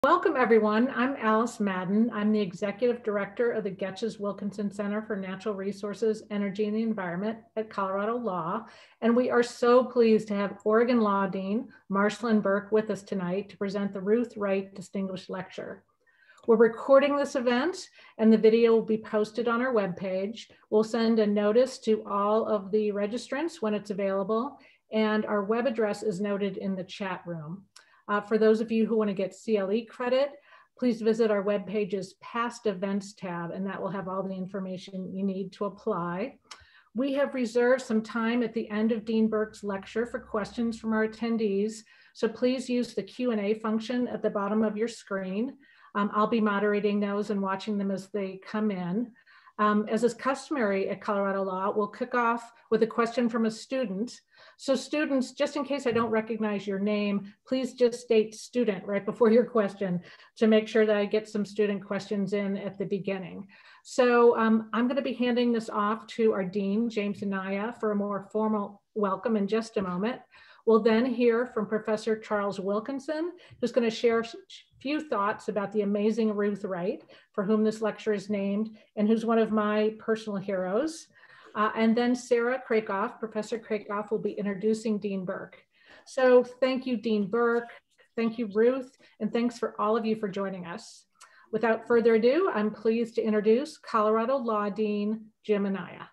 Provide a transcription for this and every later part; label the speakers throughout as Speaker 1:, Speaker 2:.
Speaker 1: Welcome, everyone. I'm Alice Madden. I'm the Executive Director of the Getches Wilkinson Center for Natural Resources, Energy, and the Environment at Colorado Law. And we are so pleased to have Oregon Law Dean Marcilynn Burke with us tonight to present the Ruth Wright Distinguished Lecture. We're recording this event and the video will be posted on our webpage. We'll send a notice to all of the registrants when it's available, and our web address is noted in the chat room. For those of you who want to get CLE credit, please visit our webpage's past events tab, and that will have all the information you need to apply. We have reserved some time at the end of Dean Burke's lecture for questions from our attendees, so please use the Q&A function at the bottom of your screen. I'll be moderating those and watching them as they come in. As is customary at Colorado Law, we'll kick off with a question from a student. So students, just in case I don't recognize your name, please just state student right before your question to make sure that I get some student questions in at the beginning. So I'm going to be handing this off to our Dean, James Anaya, for a more formal welcome in just a moment. We'll then hear from Professor Charles Wilkinson, who's going to share a few thoughts about the amazing Ruth Wright, for whom this lecture is named, and who's one of my personal heroes. And then Sarah Krakoff, Professor Krakoff, will be introducing Dean Burke. So thank you, Dean Burke. Thank you, Ruth. And thanks for all of you for joining us. Without further ado, I'm pleased to introduce Colorado Law Dean Jim Anaya.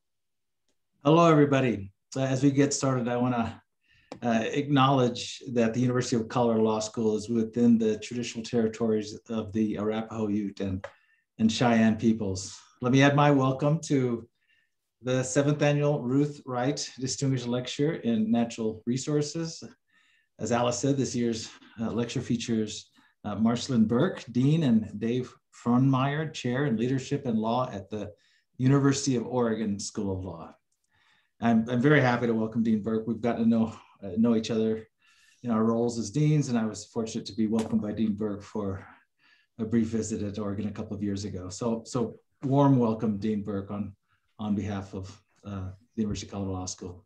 Speaker 2: Hello, everybody. As we get started, I want to acknowledge that the University of Colorado Law School is within the traditional territories of the Arapaho Ute and Cheyenne peoples. Let me add my welcome to the 7th annual Ruth Wright Distinguished Lecture in Natural Resources. As Alice said, this year's lecture features Marcilynn Burke, Dean, and Dave Frohnmayer, Chair in Leadership and Law at the University of Oregon School of Law. I'm very happy to welcome Dean Burke. We've gotten to know each other in our roles as deans, and I was fortunate to be welcomed by Dean Burke for a brief visit at Oregon a couple of years ago. So warm welcome, Dean Burke, on behalf of the University of Colorado Law School.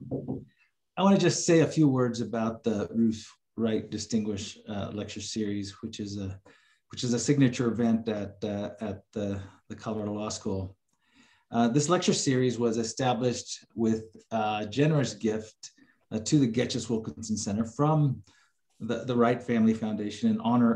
Speaker 2: I want to just say a few words about the Ruth Wright Distinguished Lecture Series, which is a signature event at the Colorado Law School. This lecture series was established with a generous gift to the Getches Wilkinson Center from the Wright Family Foundation in honor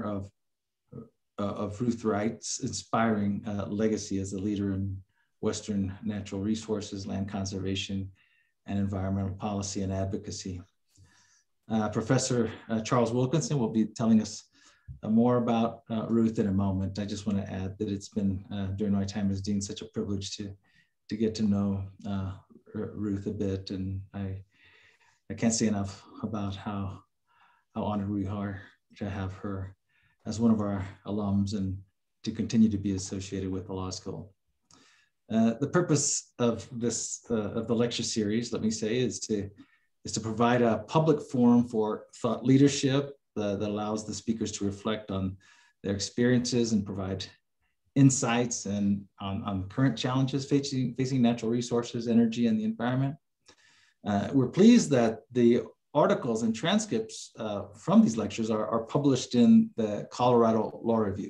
Speaker 2: of Ruth Wright's inspiring legacy as a leader in Western natural resources, land conservation, and environmental policy and advocacy. Professor Charles Wilkinson will be telling us more about Ruth in a moment. I just want to add that it's been, during my time as dean, such a privilege to get to know Ruth a bit, and I can't say enough about how honored we are to have her as one of our alums and to continue to be associated with the law school. The purpose of this of the lecture series, let me say, is to provide a public forum for thought leadership that allows the speakers to reflect on their experiences and provide insights and on current challenges facing natural resources, energy, and the environment. We're pleased that the articles and transcripts from these lectures are published in the Colorado Law Review.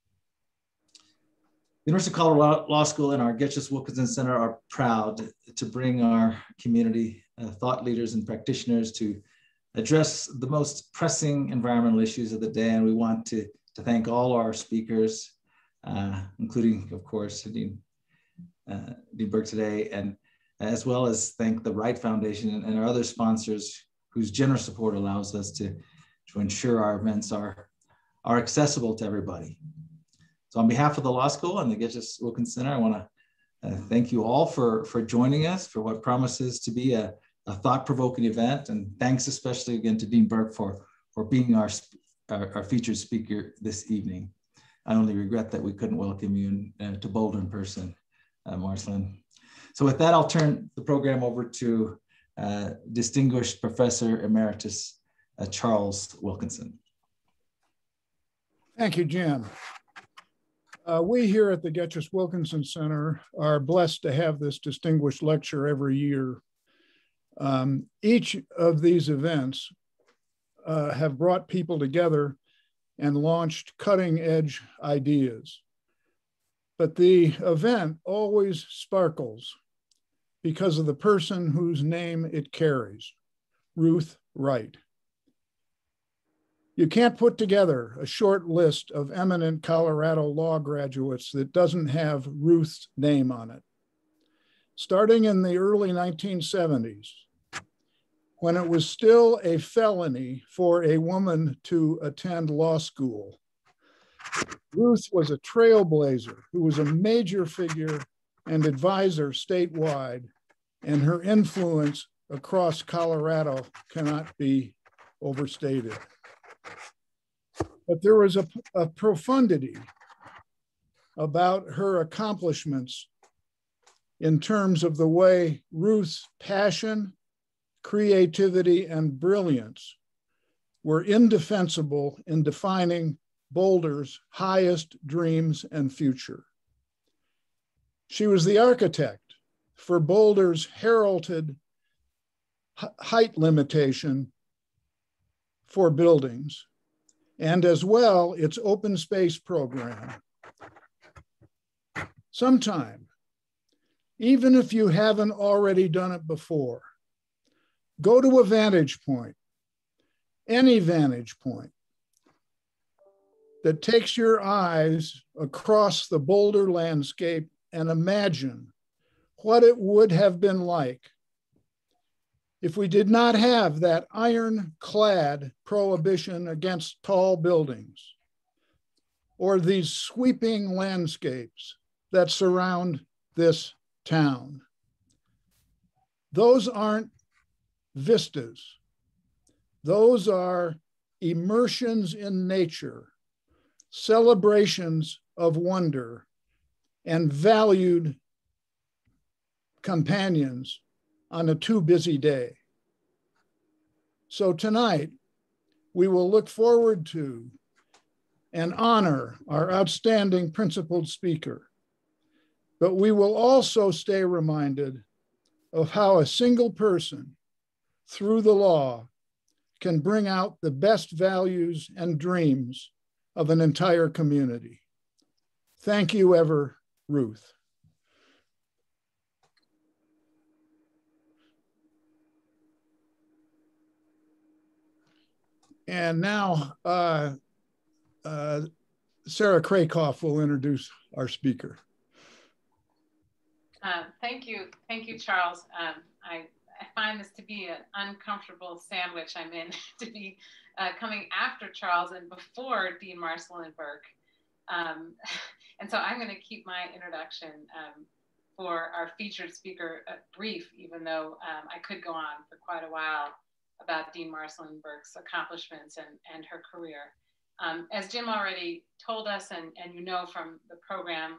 Speaker 2: The University of Colorado Law School and our Getches Wilkinson Center are proud to bring our community thought leaders and practitioners to address the most pressing environmental issues of the day. And we want to thank all our speakers, including, of course, Dean Burke today, and as well as thank the Wright Foundation and our other sponsors whose generous support allows us to ensure our events are accessible to everybody. So on behalf of the law school and the Getches Wilkinson Center, I want to thank you all for joining us for what promises to be a thought-provoking event. And thanks especially again to Dean Burke for being our featured speaker this evening. I only regret that we couldn't welcome you to Boulder in person, Marcilynn. So with that, I'll turn the program over to distinguished Professor Emeritus Charles Wilkinson.
Speaker 3: Thank you, Jim. We here at the Getches Wilkinson Center are blessed to have this distinguished lecture every year. Each of these events have brought people together and launched cutting-edge ideas. But the event always sparkles because of the person whose name it carries, Ruth Wright. You can't put together a short list of eminent Colorado law graduates that doesn't have Ruth's name on it. Starting in the early 1970s, when it was still a felony for a woman to attend law school, Ruth was a trailblazer who was a major figure and advisor statewide, and her influence across Colorado cannot be overstated. But there was a profundity about her accomplishments in terms of the way Ruth's passion, creativity, and brilliance were indefensible in defining Boulder's highest dreams and future. She was the architect for Boulder's heralded height limitation for buildings, and as well its open space program. Sometime, even if you haven't already done it before, go to a vantage point, any vantage point, that takes your eyes across the Boulder landscape and imagine what it would have been like if we did not have that ironclad prohibition against tall buildings, or these sweeping landscapes that surround this town. Those aren't vistas. Those are immersions in nature, celebrations of wonder, and valued companions on a too busy day. So tonight, we will look forward to and honor our outstanding principled speaker, but we will also stay reminded of how a single person, through the law, can bring out the best values and dreams of an entire community. Thank you ever, Ruth. And now, Sarah Krakoff will introduce our speaker.
Speaker 4: Thank you, Charles. I find this to be an uncomfortable sandwich I'm in, to be coming after Charles and before Dean Marcilynn Burke. And so I'm going to keep my introduction for our featured speaker brief, even though I could go on for quite a while about Dean Marcilynn Burke's accomplishments and her career. As Jim already told us, and you know from the program,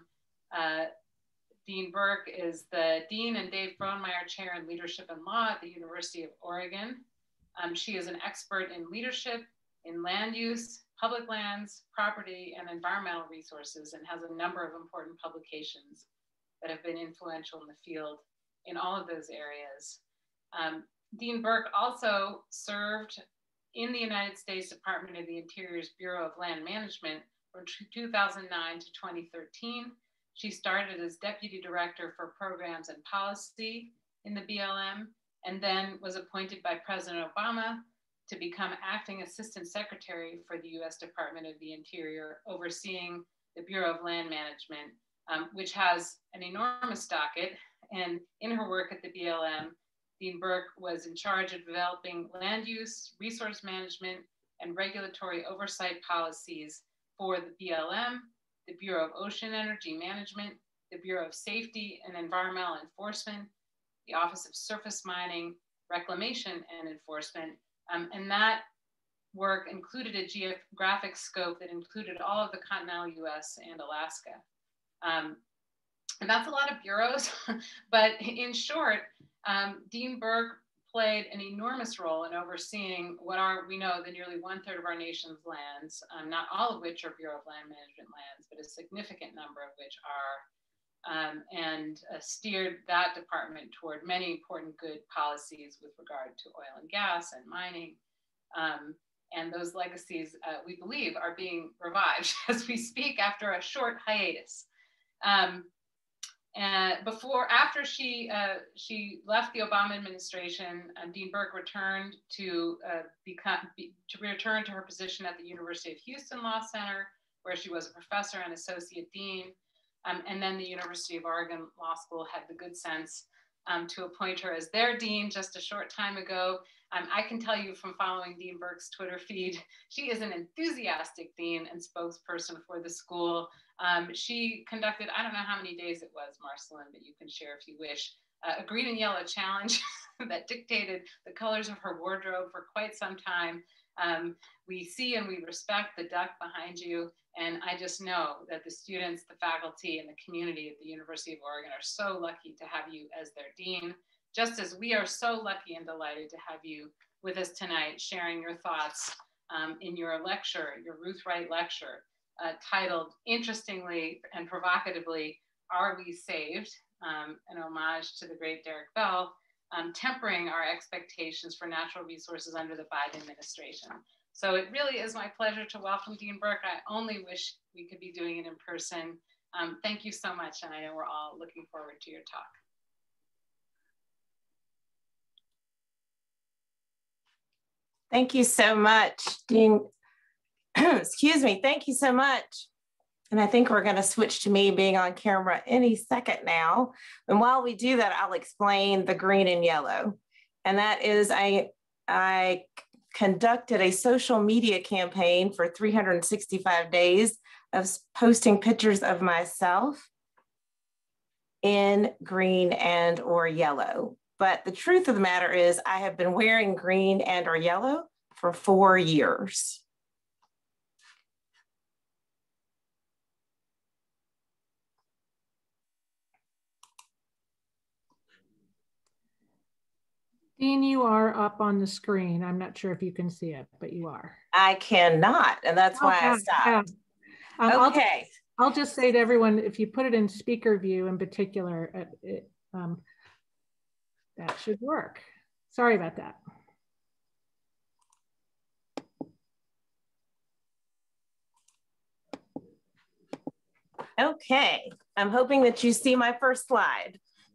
Speaker 4: Dean Burke is the Dean and Dave Frohnmayer Chair in Leadership and Law at the University of Oregon. She is an expert in leadership, in land use, public lands, property, and environmental resources, and has a number of important publications that have been influential in the field in all of those areas. Dean Burke also served in the United States Department of the Interior's Bureau of Land Management from 2009 to 2013. She started as Deputy Director for Programs and Policy in the BLM, and then was appointed by President Obama to become Acting Assistant Secretary for the US Department of the Interior, overseeing the Bureau of Land Management, which has an enormous docket. And in her work at the BLM, Dean Burke was in charge of developing land use, resource management, and regulatory oversight policies for the BLM, the Bureau of Ocean Energy Management, the Bureau of Safety and Environmental Enforcement, the Office of Surface Mining, Reclamation and Enforcement. And that work included a geographic scope that included all of the continental US and Alaska. And that's a lot of bureaus, but in short, Dean Burke played an enormous role in overseeing what are, we know, the nearly 1/3 of our nation's lands, not all of which are Bureau of Land Management lands, but a significant number of which are, and steered that department toward many important good policies with regard to oil and gas and mining, And those legacies, we believe, are being revived as we speak after a short hiatus. And after she left the Obama administration, Dean Burke returned to return to her position at the University of Houston Law Center, where she was a professor and associate dean. And then the University of Oregon Law School had the good sense to appoint her as their dean just a short time ago. I can tell you from following Dean Burke's Twitter feed, she is an enthusiastic dean and spokesperson for the school. She conducted, I don't know how many days it was, Marcilynn, but you can share if you wish, a green and yellow challenge that dictated the colors of her wardrobe for quite some time. We see and we respect the duck behind you. And I just know that the students, the faculty, and the community at the University of Oregon are so lucky to have you as their dean, just as we are so lucky and delighted to have you with us tonight, sharing your thoughts in your lecture, your Ruth Wright lecture, titled, interestingly and provocatively, Are We Saved? An homage to the great Derek Bell, tempering our expectations for natural resources under the Biden administration. So it really is my pleasure to welcome Dean Burke. I only wish we could be doing it in person. Thank you so much, and I know we're all looking forward to your talk.
Speaker 5: Thank you so much, Dean. Excuse me, thank you so much. And I think we're going to switch to me being on camera any second now. And while we do that, I'll explain the green and yellow. And that is, I conducted a social media campaign for 365 days of posting pictures of myself in green and or yellow. But the truth of the matter is I have been wearing green and or yellow for 4 years.
Speaker 1: Dean, you are up on the screen. I'm not sure if you can see it, but you are.
Speaker 5: I cannot, and that's why I stopped.
Speaker 1: Okay. I'll just say to everyone, if you put it in speaker view in particular, that should work. Sorry about that.
Speaker 5: Okay, I'm hoping that you see my first slide.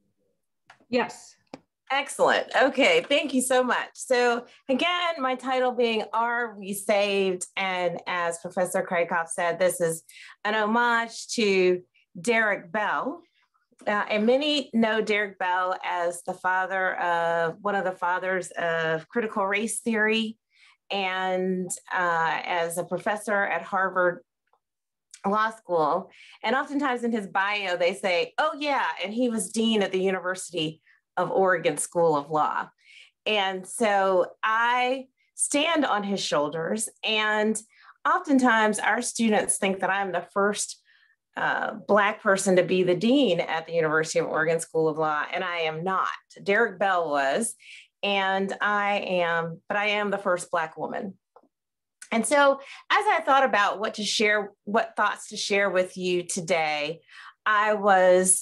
Speaker 1: Yes.
Speaker 5: Excellent. Okay, thank you so much. So again, my title being Are We Saved? And as Professor Kraykoff said, this is an homage to Derek Bell. And many know Derek Bell as the father of, one of the fathers of critical race theory, and as a professor at Harvard Law School. And oftentimes in his bio, they say, oh yeah, and he was dean at the University of Oregon School of Law. And so I stand on his shoulders, and oftentimes our students think that I'm the first Black person to be the dean at the University of Oregon School of Law, and I am not. Derek Bell was, and I am the first Black woman. And so as I thought about what thoughts to share with you today, I was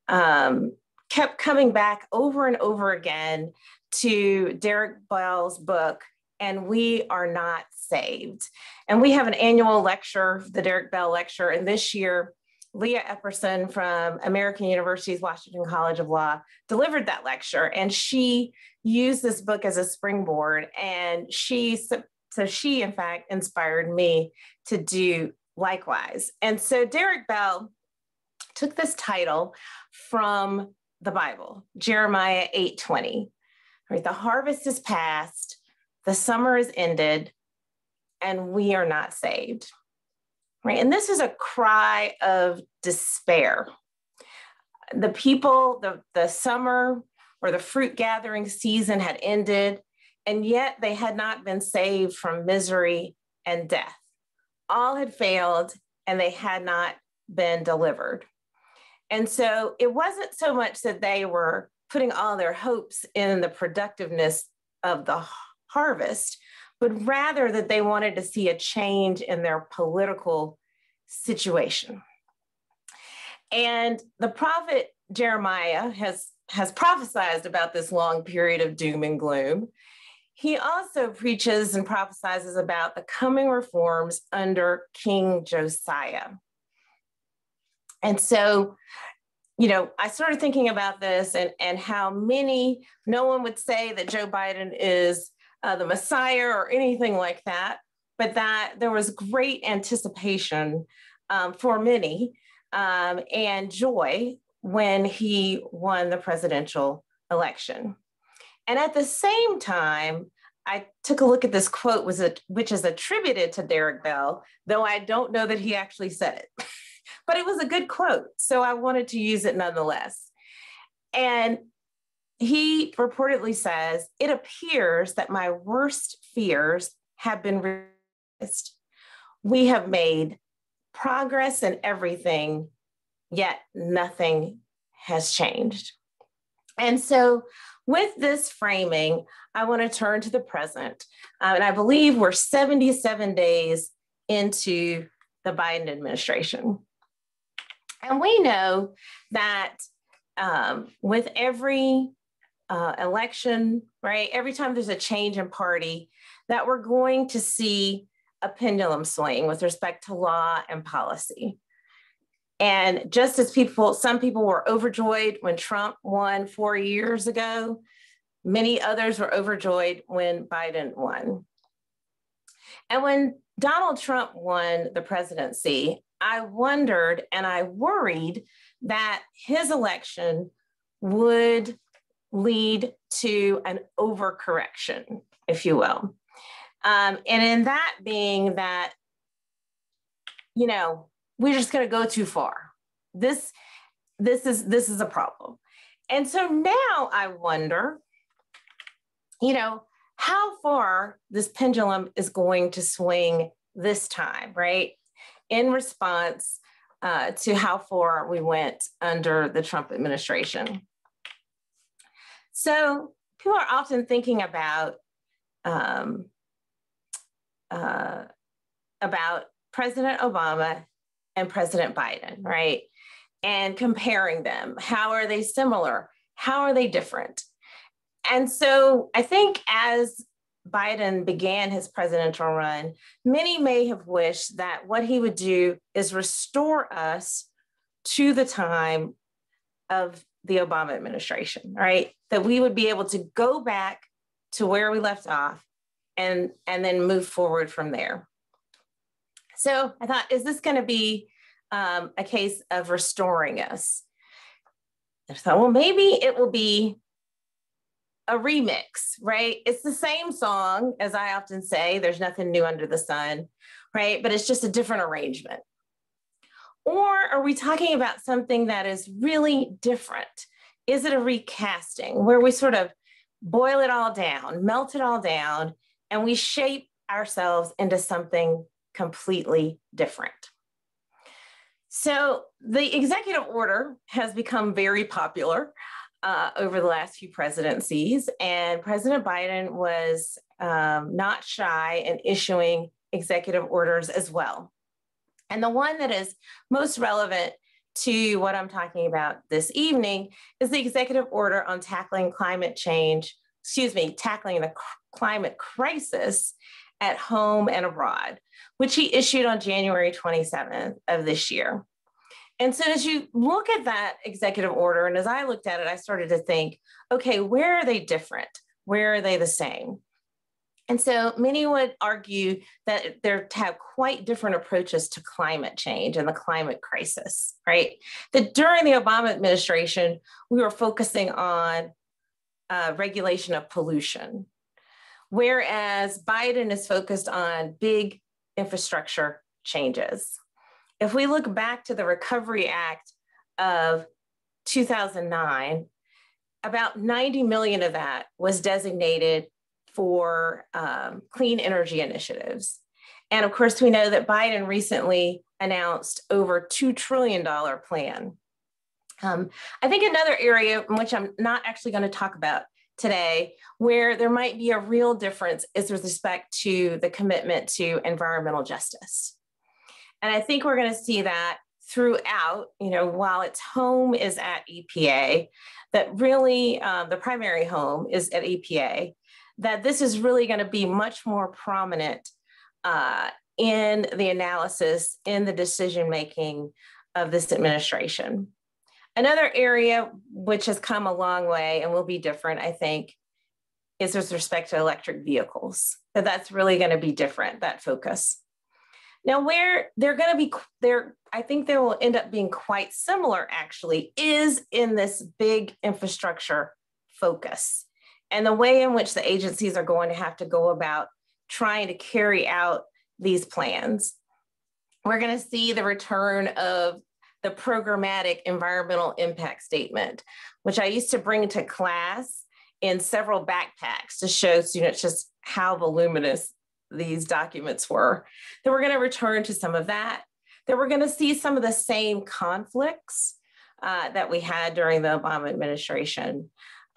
Speaker 5: kept coming back over and over again to Derek Bell's book, And We Are Not Saved. And we have an annual lecture, the Derek Bell Lecture, and this year, Leah Epperson from American University's Washington College of Law delivered that lecture, and she used this book as a springboard, and she in fact inspired me to do likewise. And so Derek Bell took this title from the Bible, Jeremiah 8:20, right? The harvest is past, the summer is ended, and we are not saved, right? And this is a cry of despair. The people, the summer or the fruit gathering season had ended, and yet they had not been saved from misery and death. All had failed, and they had not been delivered. And so it wasn't so much that they were putting all their hopes in the productiveness of the harvest, but rather that they wanted to see a change in their political situation. And the prophet Jeremiah has prophesied about this long period of doom and gloom. he also preaches and prophesizes about the coming reforms under King Josiah. And so, you know, I started thinking about this and how no one would say that Joe Biden is the Messiah or anything like that, but that there was great anticipation for many and joy when he won the presidential election. And at the same time, I took a look at this quote, which is attributed to Derek Bell, though I don't know that he actually said it, but it was a good quote. So I wanted to use it nonetheless. And he reportedly says, "It appears that my worst fears have been realized. We have made progress in everything, yet nothing has changed." And so with this framing, I want to turn to the present. And I believe we're 77 days into the Biden administration. And we know that with every election, right, every time there's a change in party, that we're going to see a pendulum swing with respect to law and policy. And just as some people were overjoyed when Trump won 4 years ago, many others were overjoyed when Biden won. And when Donald Trump won the presidency, I wondered and I worried that his election would lead to an overcorrection, if you will. And in that being that, you know, we're just going to go too far. This is a problem. And so now I wonder, you know, how far this pendulum is going to swing this time, right? In response to how far we went under the Trump administration. So people are often thinking about President Obama and President Biden, right? And comparing them. How are they similar? How are they different? And so I think as Biden began his presidential run, many may have wished that what he would do is restore us to the time of the Obama administration, right? That we would be able to go back to where we left off and then move forward from there. So I thought, is this going to be a case of restoring us? I thought, well, maybe it will be a remix, right? It's the same song, as I often say, there's nothing new under the sun, right? But it's just a different arrangement. Or are we talking about something that is really different? Is it a recasting where we sort of boil it all down, melt it all down, and we shape ourselves into something completely different? So the executive order has become very popular over the last few presidencies, and President Biden was not shy in issuing executive orders as well. And the one that is most relevant to what I'm talking about this evening is the executive order on tackling climate change, tackling the climate crisis at home and abroad, which he issued on January 27th of this year. And so as you look at that executive order, and as I looked at it, I started to think, okay, where are they different? Where are they the same? And so many would argue that they have quite different approaches to climate change and the climate crisis, right? That during the Obama administration, we were focusing on regulation of pollution, whereas Biden is focused on big infrastructure changes. If we look back to the Recovery Act of 2009, about 90 million of that was designated for clean energy initiatives. And of course, we know that Biden recently announced over $2 trillion plan. I think another area in which I'm not actually going to talk about today, where there might be a real difference, is with respect to the commitment to environmental justice. And I think we're going to see that throughout, while its home is at EPA, that really the primary home is at EPA, that this is really going to be much more prominent in the analysis, in the decision-making of this administration. Another area which has come a long way and will be different, I think, is with respect to electric vehicles. So that's really going to be different, that focus. Now, where they're going to be, I think they will end up being quite similar, actually, is in this big infrastructure focus and the way in which the agencies are going to have to go about trying to carry out these plans. We're going to see the return of the programmatic environmental impact statement, which I used to bring to class in several backpacks to show students just how voluminous these documents were. Then we're going to return to some of that. Then we're going to see some of the same conflicts that we had during the Obama administration,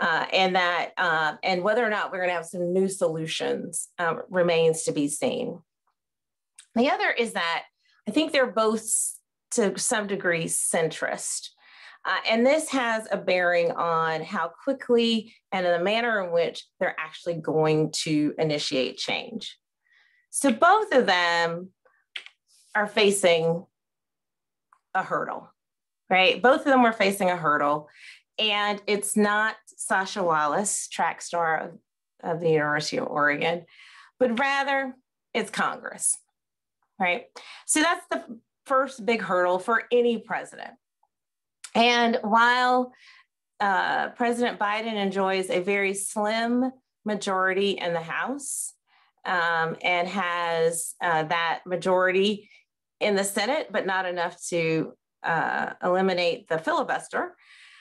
Speaker 5: and whether or not we're going to have some new solutions remains to be seen. The other is that I think they're both to some degree centrist. And this has a bearing on how quickly and in the manner in which they're actually going to initiate change. So both of them are facing a hurdle, right? Both of them are facing a hurdle. And it's not Sasha Wallace, track star of the University of Oregon, but rather it's Congress, right? So that's the first big hurdle for any president. And while President Biden enjoys a very slim majority in the House and has that majority in the Senate, but not enough to eliminate the filibuster,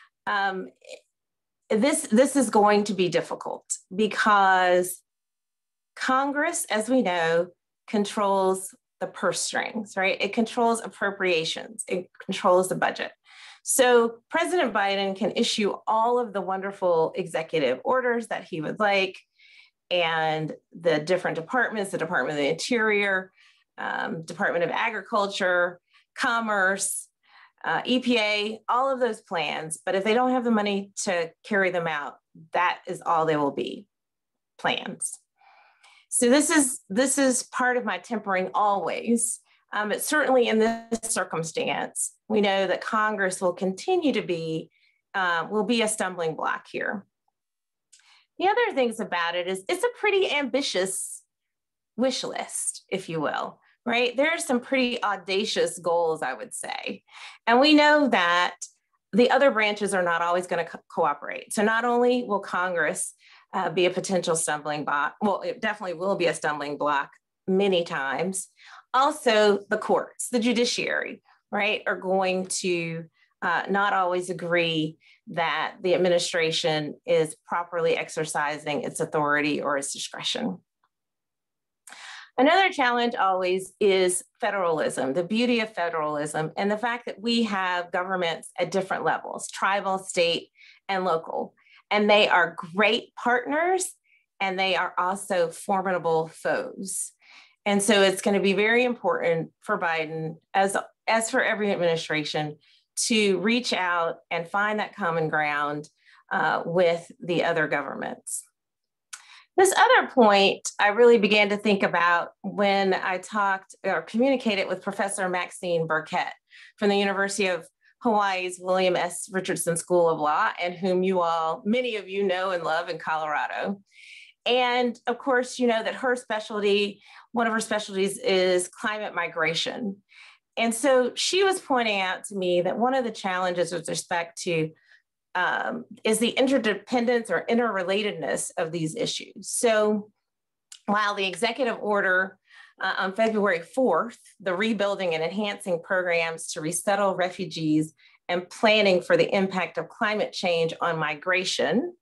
Speaker 5: this is going to be difficult because Congress, as we know, controls the purse strings, right? It controls appropriations, it controls the budget. So President Biden can issue all of the wonderful executive orders that he would like, and the different departments, the Department of the Interior, Department of Agriculture, Commerce, EPA, all of those plans. But if they don't have the money to carry them out, that is all they will be, plans. So this is part of my tempering always. But certainly in this circumstance, we know that Congress will continue to be, will be a stumbling block here. The other things about it is it's a pretty ambitious wish list, if you will, right? There are some pretty audacious goals, I would say. And we know that the other branches are not always going to cooperate. So not only will Congress be a potential stumbling block, well, it definitely will be a stumbling block many times. Also, the courts, the judiciary, right, are going to not always agree that the administration is properly exercising its authority or its discretion. Another challenge always is federalism, the beauty of federalism, and the fact that we have governments at different levels, tribal, state, and local. And they are great partners, and they are also formidable foes. And so it's going to be very important for Biden, as for every administration, to reach out and find that common ground with the other governments. This other point I really began to think about when I talked or communicated with Professor Maxine Burke from the University of Hawaii's William S. Richardson School of Law, and whom you all, many of you know and love in Colorado. And of course, you know that her specialty, one of her specialties is climate migration. And so she was pointing out to me that one of the challenges with respect to is the interdependence or interrelatedness of these issues. So while the executive order on February 4th, the rebuilding and enhancing programs to resettle refugees and planning for the impact of climate change on migration,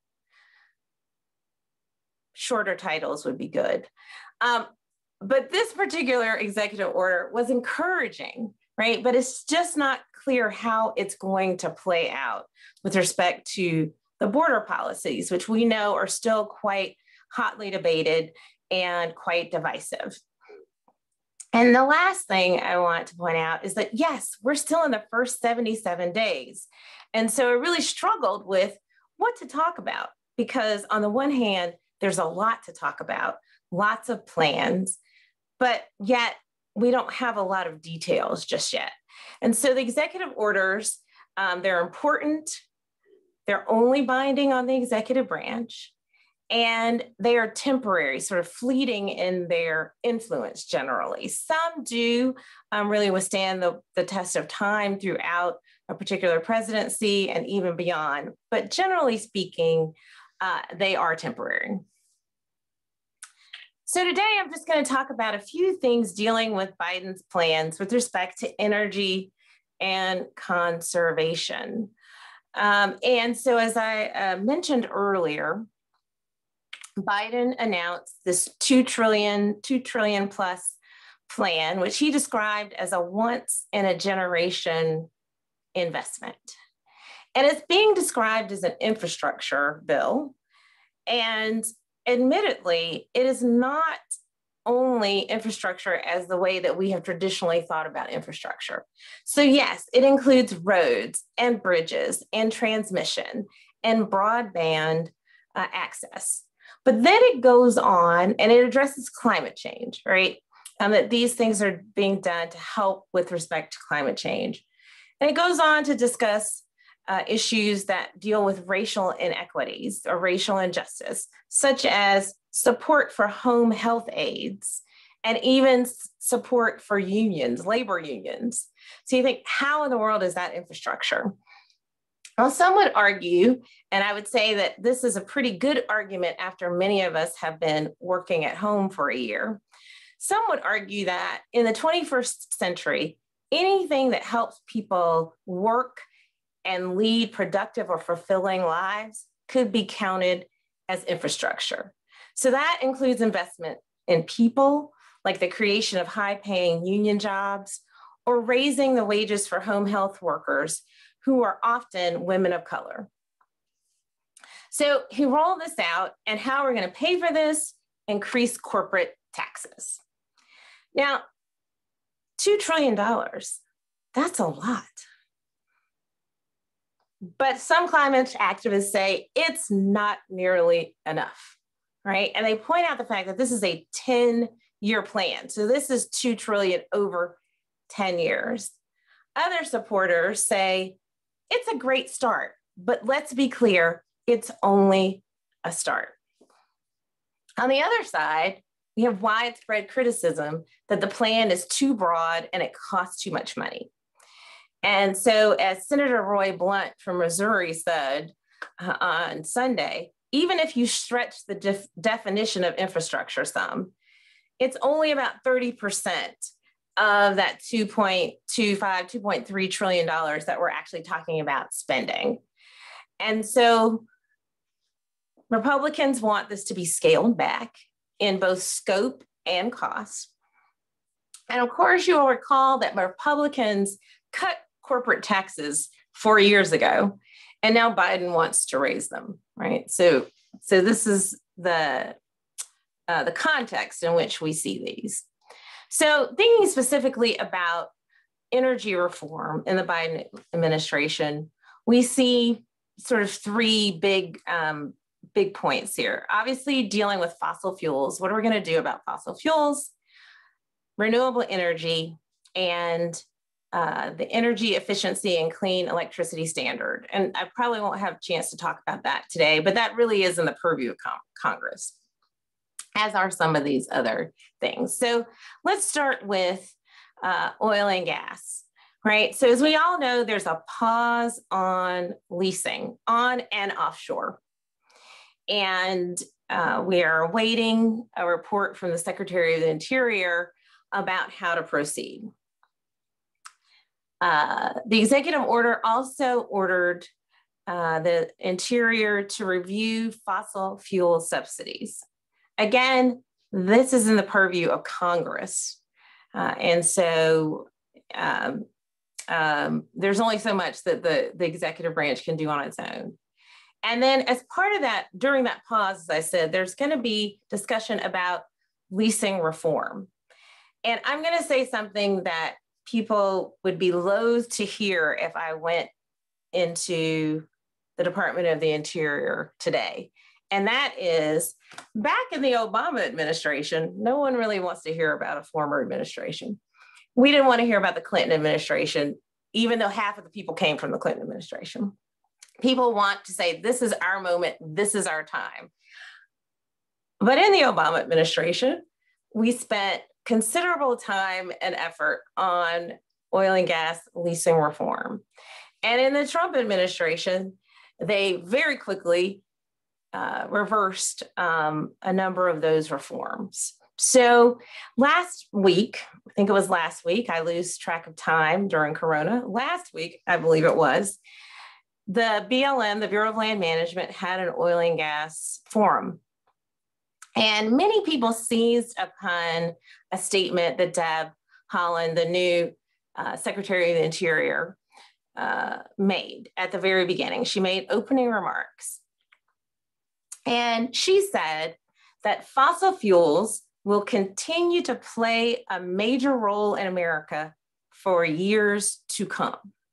Speaker 5: shorter titles would be good. But this particular executive order was encouraging, right? But it's just not clear how it's going to play out with respect to the border policies, which we know are still quite hotly debated and quite divisive. And the last thing I want to point out is that, yes, we're still in the first 77 days. And so I really struggled with what to talk about, because on the one hand, There's a lot to talk about, lots of plans, but yet we don't have a lot of details just yet. And so the executive orders, they're important. They're only binding on the executive branch, and they are temporary, sort of fleeting in their influence generally. Some do really withstand the test of time throughout a particular presidency and even beyond, but generally speaking, they are temporary. So today I'm just going to talk about a few things dealing with Biden's plans with respect to energy and conservation. And so as I mentioned earlier, Biden announced this $2 trillion plus plan, which he described as a once in a generation investment. And it's being described as an infrastructure bill. And admittedly, it is not only infrastructure as the way that we have traditionally thought about infrastructure. So yes, it includes roads and bridges and transmission and broadband access. But then it goes on and it addresses climate change, right? That these things are being done to help with respect to climate change. And it goes on to discuss issues that deal with racial inequities or racial injustice, such as support for home health aides and even support for unions, labor unions. So you think, how in the world is that infrastructure? Well, some would argue, and I would say that this is a pretty good argument after many of us have been working at home for a year. Some would argue that in the 21st century, anything that helps people work and lead productive or fulfilling lives could be counted as infrastructure. So that includes investment in people, like the creation of high-paying union jobs, or raising the wages for home health workers who are often women of color. So he rolled this out, and how we're going to pay for this: increase corporate taxes. Now, $2 trillion, that's a lot. But some climate activists say it's not nearly enough, right? And they point out the fact that this is a 10-year plan. So this is $2 trillion over 10 years. Other supporters say it's a great start, but let's be clear, it's only a start. On the other side, we have widespread criticism that the plan is too broad and it costs too much money. And so, as Senator Roy Blunt from Missouri said on Sunday, even if you stretch the definition of infrastructure some, it's only about 30% of that $2.3 trillion that we're actually talking about spending. And so Republicans want this to be scaled back in both scope and cost. And of course, you will recall that Republicans cut corporate taxes 4 years ago, and now Biden wants to raise them, right? So this is the context in which we see these. So thinking specifically about energy reform in the Biden administration, we see sort of three big points here. Obviously, dealing with fossil fuels. What are we going to do about fossil fuels? Renewable energy, and the energy efficiency and clean electricity standard. And I probably won't have a chance to talk about that today, but that really is in the purview of Congress, as are some of these other things. So let's start with oil and gas, right? So as we all know, there's a pause on leasing on and offshore. And we are awaiting a report from the Secretary of the Interior about how to proceed. The executive order also ordered the Interior to review fossil fuel subsidies. Again, this is in the purview of Congress. And so there's only so much that the executive branch can do on its own. And then as part of that, during that pause, as I said, there's going to be discussion about leasing reform. And I'm going to say something that people would be loath to hear if I went into the Department of the Interior today. And that is, back in the Obama administration, no one really wants to hear about a former administration. We didn't want to hear about the Clinton administration, even though half of the people came from the Clinton administration. People want to say, this is our moment, this is our time. But in the Obama administration, we spent considerable time and effort on oil and gas leasing reform. And in the Trump administration, they very quickly reversed a number of those reforms. So last week, I think it was last week, I lose track of time during Corona. Last week, I believe it was, the BLM, the Bureau of Land Management, had an oil and gas forum. And many people seized upon a statement that Deb Haaland, the new Secretary of the Interior, made at the very beginning. She made opening remarks. And she said that fossil fuels will continue to play a major role in America for years to come.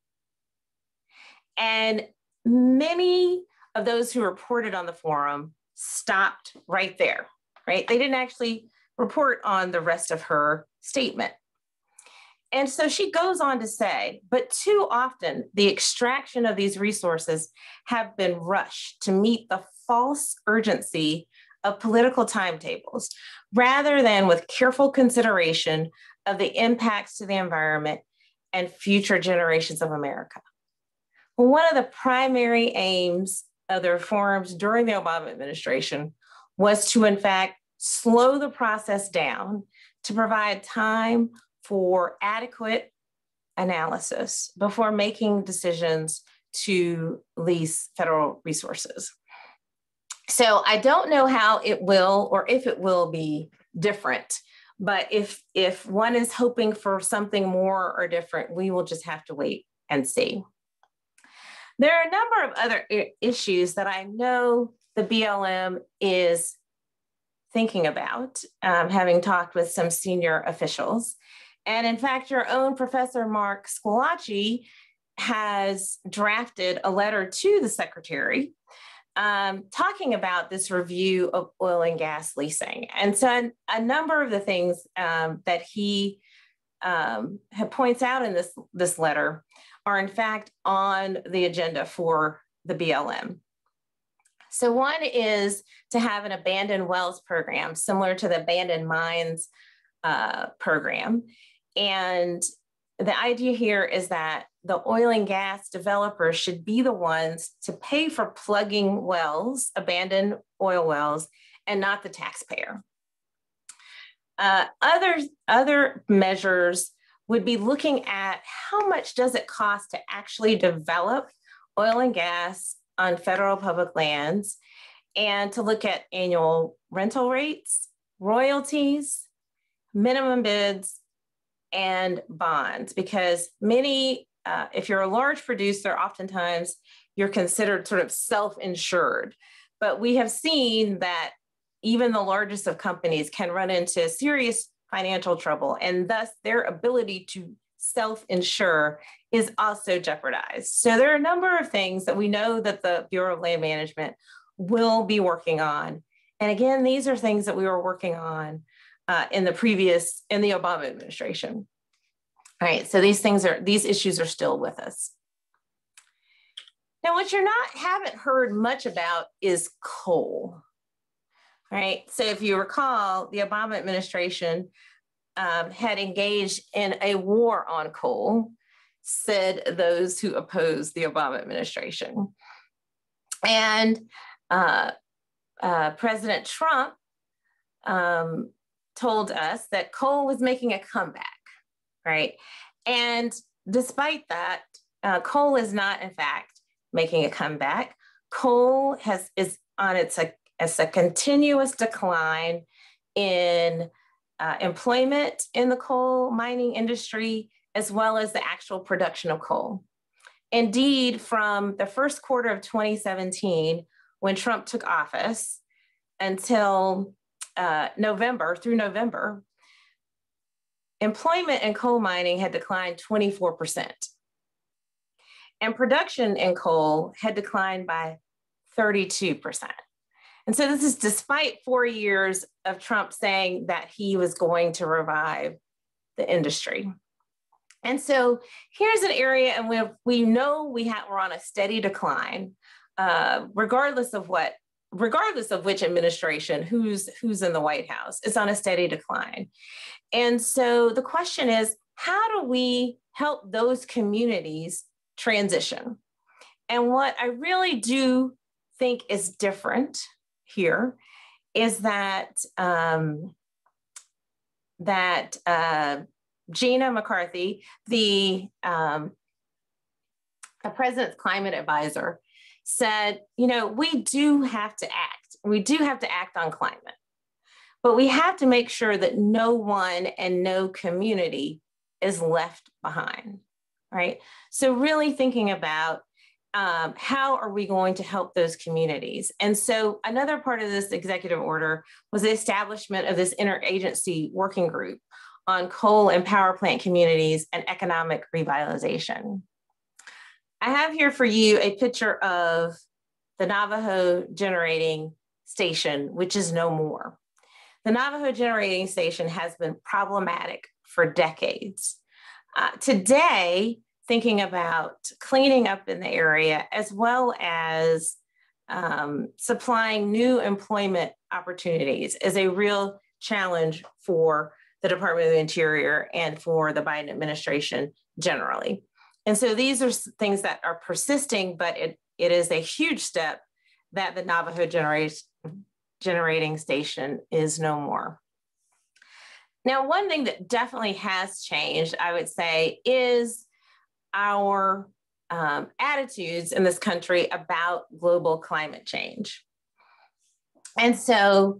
Speaker 5: And many of those who reported on the forum stopped right there, right? They didn't actually report on the rest of her statement. And so she goes on to say, but too often the extraction of these resources have been rushed to meet the false urgency of political timetables, rather than with careful consideration of the impacts to the environment and future generations of America. Well, one of the primary aims of the reforms during the Obama administration was to, in fact, slow the process down to provide time for adequate analysis before making decisions to lease federal resources. So I don't know how it will, or if it will be different, but if one is hoping for something more or different, we will just have to wait and see. There are a number of other issues that I know the BLM is thinking about, having talked with some senior officials. And in fact, your own Professor Mark Squillace has drafted a letter to the Secretary talking about this review of oil and gas leasing. And so a number of the things that he points out in this letter are in fact on the agenda for the BLM. So one is to have an abandoned wells program similar to the abandoned mines program. And the idea here is that the oil and gas developers should be the ones to pay for plugging wells, abandoned oil wells, and not the taxpayer. Other measures would be looking at how much does it cost to actually develop oil and gas on federal public lands, and to look at annual rental rates, royalties, minimum bids, and bonds, because many, if you're a large producer, oftentimes you're considered sort of self-insured. But we have seen that even the largest of companies can run into serious financial trouble, and thus their ability to self-insure is also jeopardized. So there are a number of things that we know that the Bureau of Land Management will be working on. And again, these are things that we were working on in the Obama administration. All right, so these issues are still with us. Now, what you haven't heard much about is coal. Right. So if you recall, the Obama administration had engaged in a war on coal, said those who opposed the Obama administration. And President Trump told us that coal was making a comeback, right? And despite that, coal is not, in fact, making a comeback. Coal is on it's a continuous decline in employment in the coal mining industry, as well as the actual production of coal. Indeed, from the first quarter of 2017, when Trump took office, until through November, employment in coal mining had declined 24%. And production in coal had declined by 32%. And so this is despite 4 years of Trump saying that he was going to revive the industry. And so here's an area in which we know we're on a steady decline, regardless of which administration, who's in the White House, it's on a steady decline. And so the question is, how do we help those communities transition? And what I really do think is different here is that Gina McCarthy, the president's climate advisor, said, we do have to act. We do have to act on climate, but we have to make sure that no one and no community is left behind, right? So really thinking about how are we going to help those communities? And so another part of this executive order was the establishment of this interagency working group on coal and power plant communities and economic revitalization. I have here for you a picture of the Navajo generating station, which is no more. The Navajo generating station has been problematic for decades. Today, thinking about cleaning up in the area, as well as supplying new employment opportunities, is a real challenge for the Department of the Interior and for the Biden administration generally. And so these are things that are persisting, but it is a huge step that the Navajo generating station is no more. Now, one thing that definitely has changed, I would say, is our attitudes in this country about global climate change. And so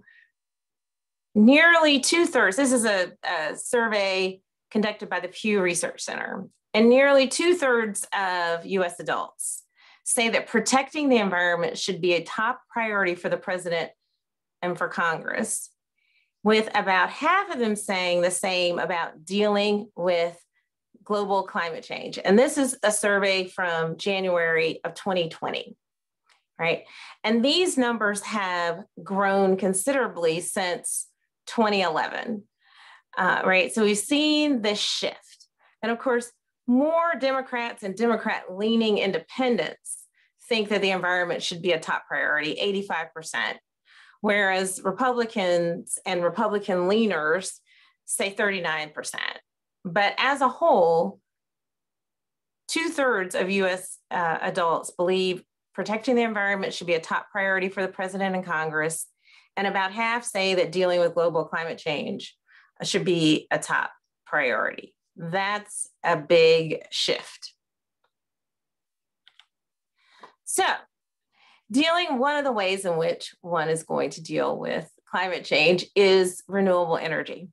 Speaker 5: nearly 2/3, this is a survey conducted by the Pew Research Center, and nearly 2/3 of US adults say that protecting the environment should be a top priority for the president and for Congress, with about half of them saying the same about dealing with global climate change. And this is a survey from January of 2020, right? And these numbers have grown considerably since 2011, right? So we've seen this shift. And of course, more Democrats and Democrat-leaning independents think that the environment should be a top priority, 85%, whereas Republicans and Republican leaners say 39%. But as a whole, 2/3 of US adults believe protecting the environment should be a top priority for the president and Congress, and about half say that dealing with global climate change should be a top priority. That's a big shift. So, one of the ways in which one is going to deal with climate change is renewable energy.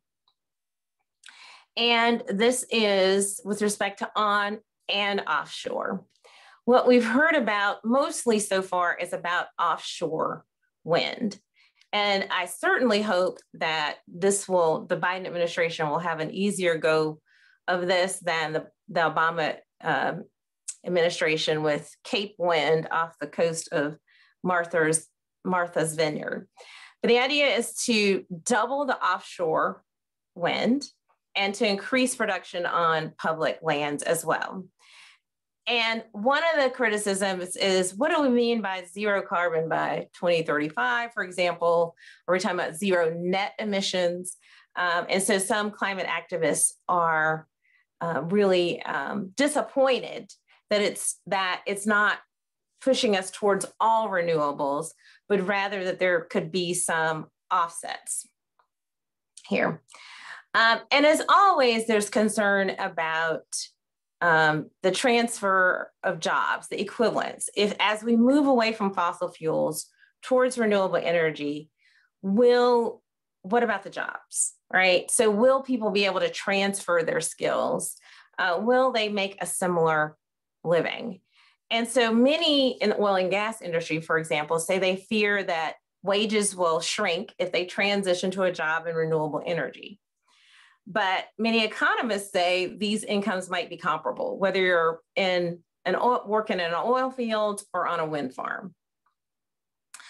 Speaker 5: And this is with respect to on and offshore. What we've heard about mostly so far is about offshore wind. And I certainly hope that the Biden administration will have an easier go of this than the Obama administration with Cape Wind off the coast of Martha's Vineyard. But the idea is to double the offshore wind and to increase production on public lands as well. And one of the criticisms is, what do we mean by zero carbon by 2035, for example? Are we talking about zero net emissions? And so some climate activists are really disappointed that it's not pushing us towards all renewables, but rather that there could be some offsets here. And as always, there's concern about the transfer of jobs, the equivalence. As we move away from fossil fuels towards renewable energy, what about the jobs, right? So will people be able to transfer their skills? Will they make a similar living? And so many in the oil and gas industry, for example, say they fear that wages will shrink if they transition to a job in renewable energy. But many economists say these incomes might be comparable, whether you're working in an oil field or on a wind farm.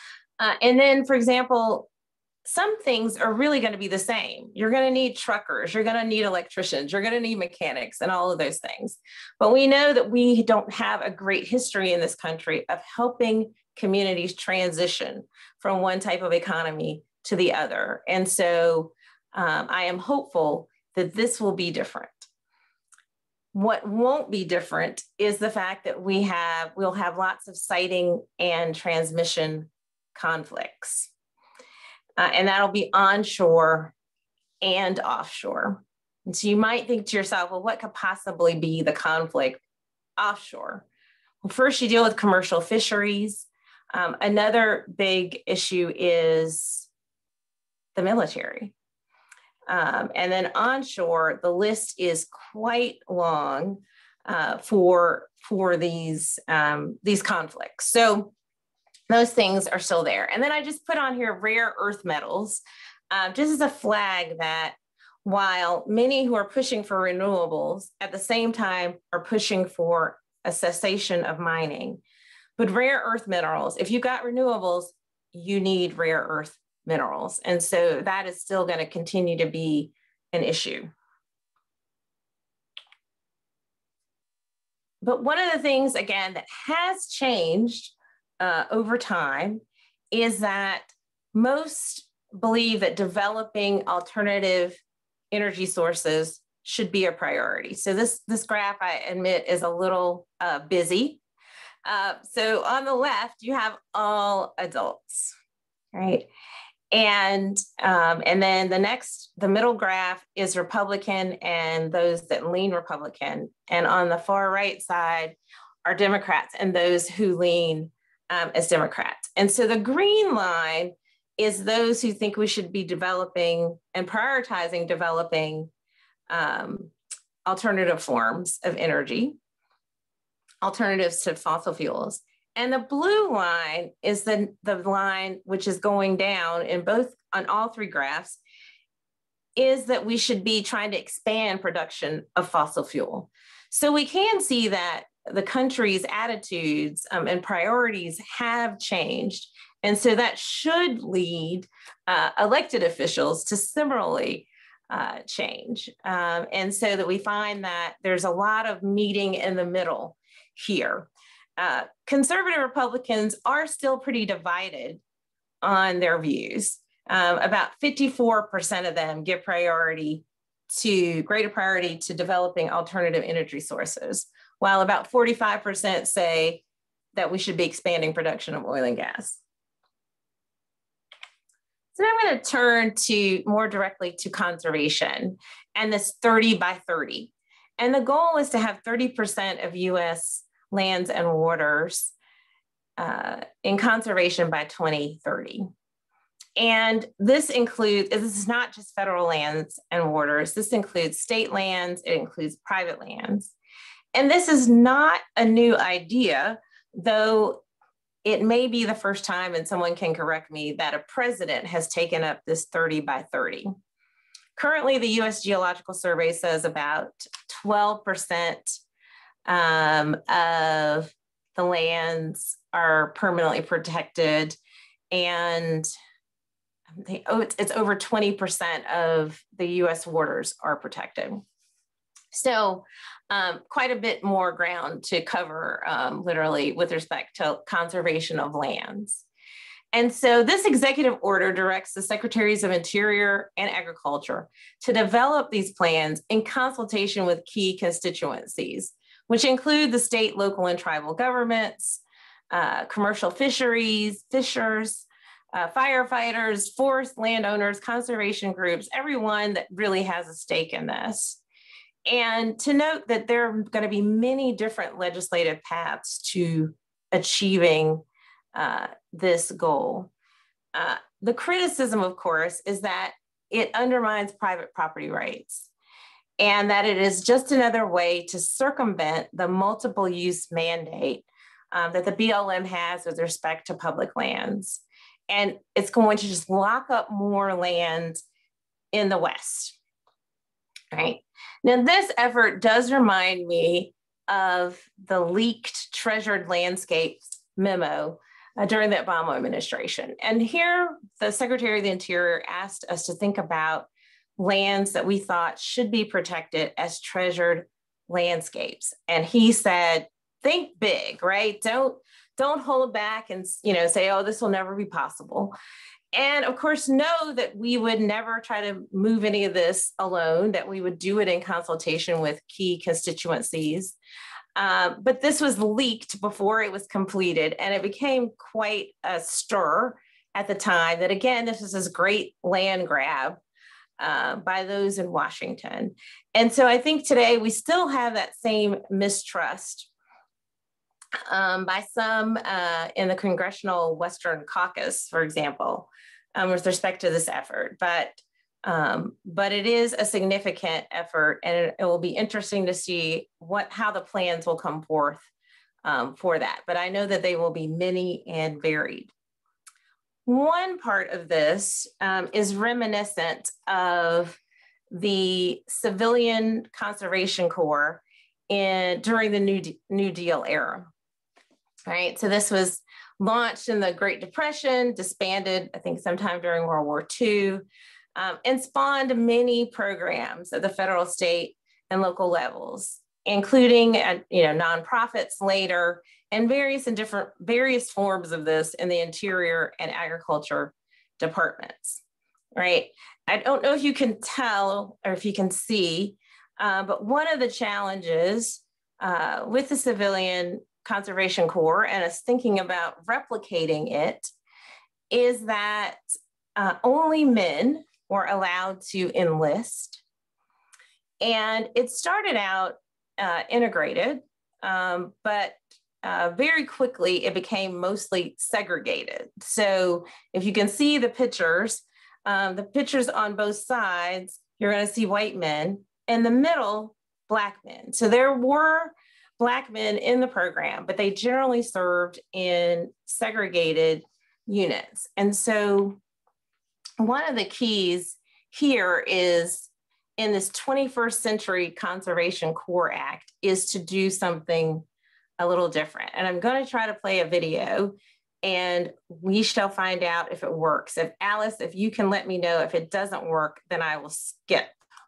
Speaker 5: And then, for example, some things are really going to be the same. You're going to need truckers, you're going to need electricians, you're going to need mechanics and all of those things. But we know that we don't have a great history in this country of helping communities transition from one type of economy to the other. And so I am hopeful that this will be different. What won't be different is the fact that we'll have lots of siting and transmission conflicts. And that'll be onshore and offshore. And so you might think to yourself, well, what could possibly be the conflict offshore? Well, first you deal with commercial fisheries. Another big issue is the military. And then onshore, the list is quite long for these conflicts. So those things are still there. And then I just put on here rare earth metals, just as a flag that while many who are pushing for renewables at the same time are pushing for a cessation of mining, but rare earth minerals, if you've got renewables, you need rare earth minerals. And so that is still going to continue to be an issue. But one of the things, again, that has changed over time is that most believe that developing alternative energy sources should be a priority. So this graph, I admit, is a little busy. So on the left, you have all adults, right? And then the middle graph is Republican and those that lean Republican. And on the far right side are Democrats and those who lean as Democrats. And so the green line is those who think we should be developing and prioritizing developing alternative forms of energy, alternatives to fossil fuels. And the blue line is the line which is going down on all three graphs, is that we should be trying to expand production of fossil fuel. So we can see that the country's attitudes and priorities have changed. And so that should lead elected officials to similarly change. And so that we find that there's a lot of meeting in the middle here. Conservative Republicans are still pretty divided on their views. About 54% of them give greater priority to developing alternative energy sources, while about 45% say that we should be expanding production of oil and gas. So now I'm going to turn more directly to conservation and this 30 by 30. And the goal is to have 30% of US lands and waters in conservation by 2030. And this is not just federal lands and waters, this includes state lands, it includes private lands. And this is not a new idea, though it may be the first time, and someone can correct me, that a president has taken up this 30 by 30. Currently, the US Geological Survey says about 12% of the lands are permanently protected, and it's over 20% of the US waters are protected. So quite a bit more ground to cover literally with respect to conservation of lands. And so this executive order directs the Secretaries of Interior and Agriculture to develop these plans in consultation with key constituencies, which include the state, local, and tribal governments, commercial fisheries, fishers, firefighters, forest landowners, conservation groups, everyone that really has a stake in this. And to note that there are going to be many different legislative paths to achieving this goal. The criticism, of course, is that it undermines private property rights and that it is just another way to circumvent the multiple use mandate that the BLM has with respect to public lands. And it's going to just lock up more land in the West, right? Now, this effort does remind me of the leaked Treasured Landscapes memo during the Obama administration. And here, the Secretary of the Interior asked us to think about lands that we thought should be protected as treasured landscapes. And he said, think big, right? Don't hold back and say, oh, this will never be possible. And of course, know that we would never try to move any of this alone, that we would do it in consultation with key constituencies. But this was leaked before it was completed, and it became quite a stir at the time that, again, this was this great land grab by those in Washington. And so I think today we still have that same mistrust by some in the Congressional Western Caucus, for example, with respect to this effort. But it is a significant effort, and it will be interesting to see how the plans will come forth for that. But I know that they will be many and varied. One part of this is reminiscent of the Civilian Conservation Corps during the New Deal era. All right, so this was launched in the Great Depression, disbanded, I think, sometime during World War II, and spawned many programs at the federal, state, and local levels, including nonprofits later, and various forms of this in the Interior and Agriculture departments. Right? I don't know if you can tell or if you can see, but one of the challenges with the Civilian Conservation Corps and us thinking about replicating it is that only men were allowed to enlist. And it started out integrated, but very quickly it became mostly segregated. So if you can see the pictures on both sides, you're going to see white men, in the middle, Black men. So there were Black men in the program, but they generally served in segregated units. And so one of the keys here is in this 21st Century Conservation Corps Act is to do something a little different. And I'm going to try to play a video and we shall find out if it works. Alice, if you can let me know if it doesn't work, then I will skip.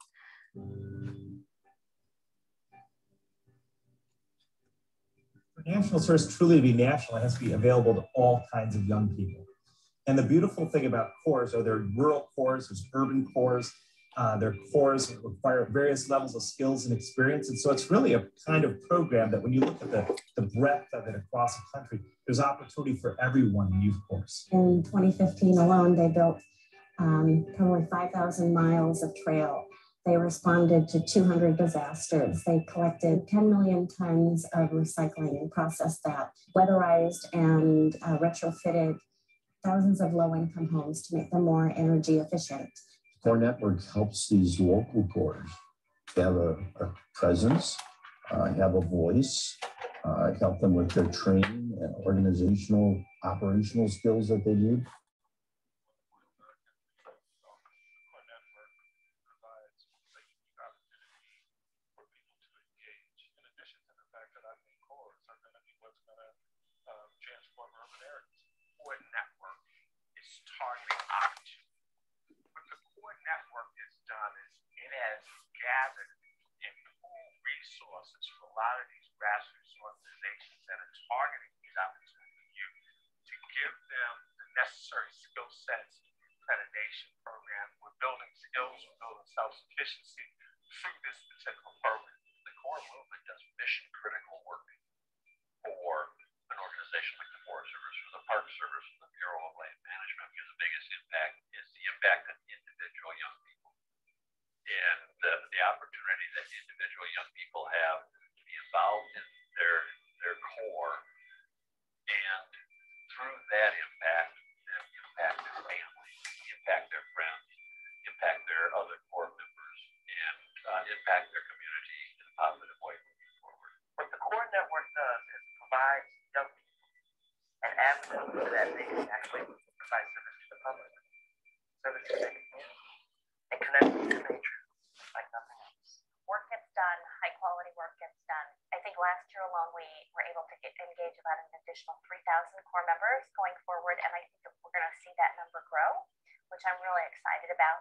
Speaker 6: For national service truly to be national, it has to be available to all kinds of young people. And the beautiful thing about corps are there are rural corps, there's urban corps, there are corps that require various levels of skills and experience. And so it's really a kind of program that when you look at the breadth of it across the country, there's opportunity for everyone in youth corps.
Speaker 7: In 2015 alone, they built probably 5,000 miles of trail. They responded to 200 disasters. They collected 10 million tons of recycling and processed that, weatherized and retrofitted thousands of low-income homes to make them more energy efficient.
Speaker 8: Corps Network helps these local corps have a presence, have a voice, help them with their training and organizational, operational skills that they need.
Speaker 9: A lot of these grassroots organizations that are targeting these opportunities for youth to give them the necessary skill sets, accreditation programs. We're building skills, we're building self-sufficiency through this particular program. The core movement does mission critical work for an organization like the Forest Service or the Park Service or the Bureau of Land Management, because the biggest impact is the impact on individual young people and the opportunity that individual young people have involved in their core, and through that impact their families, impact their friends, impact their other core members, and impact their community in a positive way moving forward. What the Core Network does is provide young people an avenue so that they can actually provide service to the public, service to their community, and connect to nature like nothing else.
Speaker 10: Work gets done, high quality work gets done. I think last year
Speaker 5: alone, we were able to engage about an additional 3,000 Corps members going forward, and I think that we're going to see that number grow, which I'm really excited about.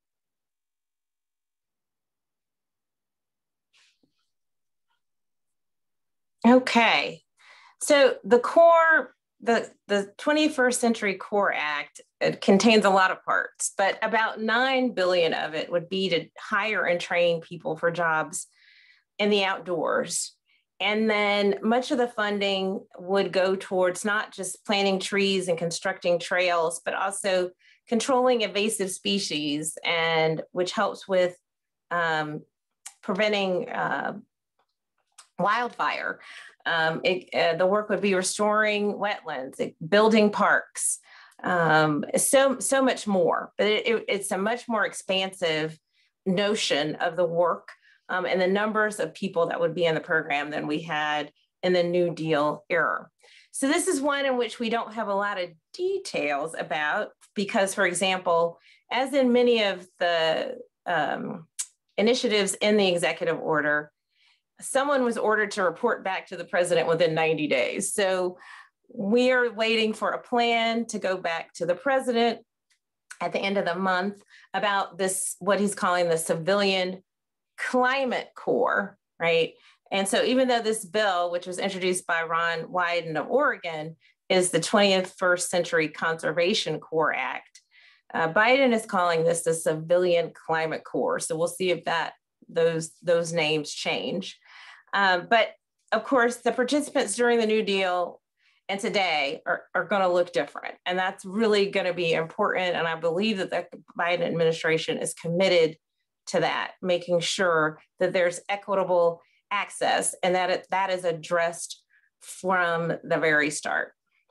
Speaker 5: Okay, so the Corps, the 21st Century Corps Act, it contains a lot of parts, but about $9 billion of it would be to hire and train people for jobs in the outdoors. And then much of the funding would go towards not just planting trees and constructing trails, but also controlling invasive species, and which helps with preventing wildfire. The work would be restoring wetlands, building parks, so much more. But it's a much more expansive notion of the work and the numbers of people that would be in the program than we had in the New Deal era. So this is one in which we don't have a lot of details about, because, for example, as in many of the initiatives in the executive order, someone was ordered to report back to the president within 90 days. So we are waiting for a plan to go back to the president at the end of the month about this, what he's calling the Civilian Climate Corps, right? And so even though this bill, which was introduced by Ron Wyden of Oregon, is the 21st Century Conservation Corps Act, Biden is calling this the Civilian Climate Corps. So we'll see if those names change. But of course, the participants during the New Deal and today are going to look different. And that's really going to be important. And I believe that the Biden administration is committed to that, making sure that there's equitable access and that that is addressed from the very start.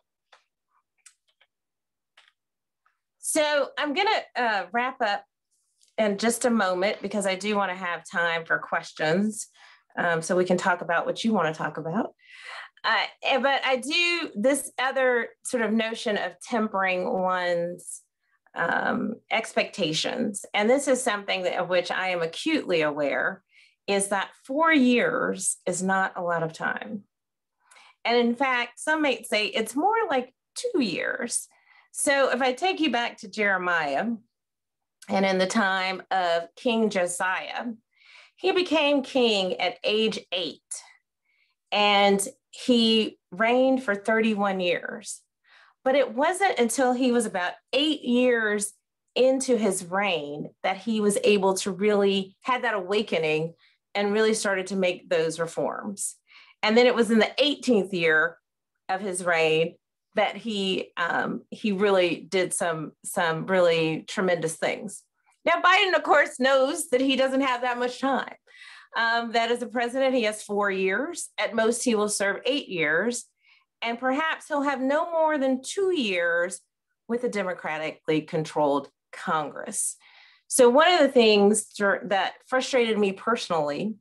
Speaker 5: So I'm going to wrap up in just a moment, because I do want to have time for questions, so we can talk about what you want to talk about. But I do this other sort of notion of tempering one's expectations. And this is something of which I am acutely aware, is that 4 years is not a lot of time. And in fact, some might say it's more like 2 years. So if I take you back to Jeremiah, and in the time of King Josiah, he became king at age 8, and he reigned for 31 years. But it wasn't until he was about 8 years into his reign that he was able to really had that awakening and really started to make those reforms. And then it was in the 18th year of his reign that he really did some really tremendous things. Now, Biden, of course, knows that he doesn't have that much time. That as a president, he has 4 years. At most, he will serve 8 years. And perhaps he'll have no more than 2 years with a democratically controlled Congress. So one of the things that frustrated me personally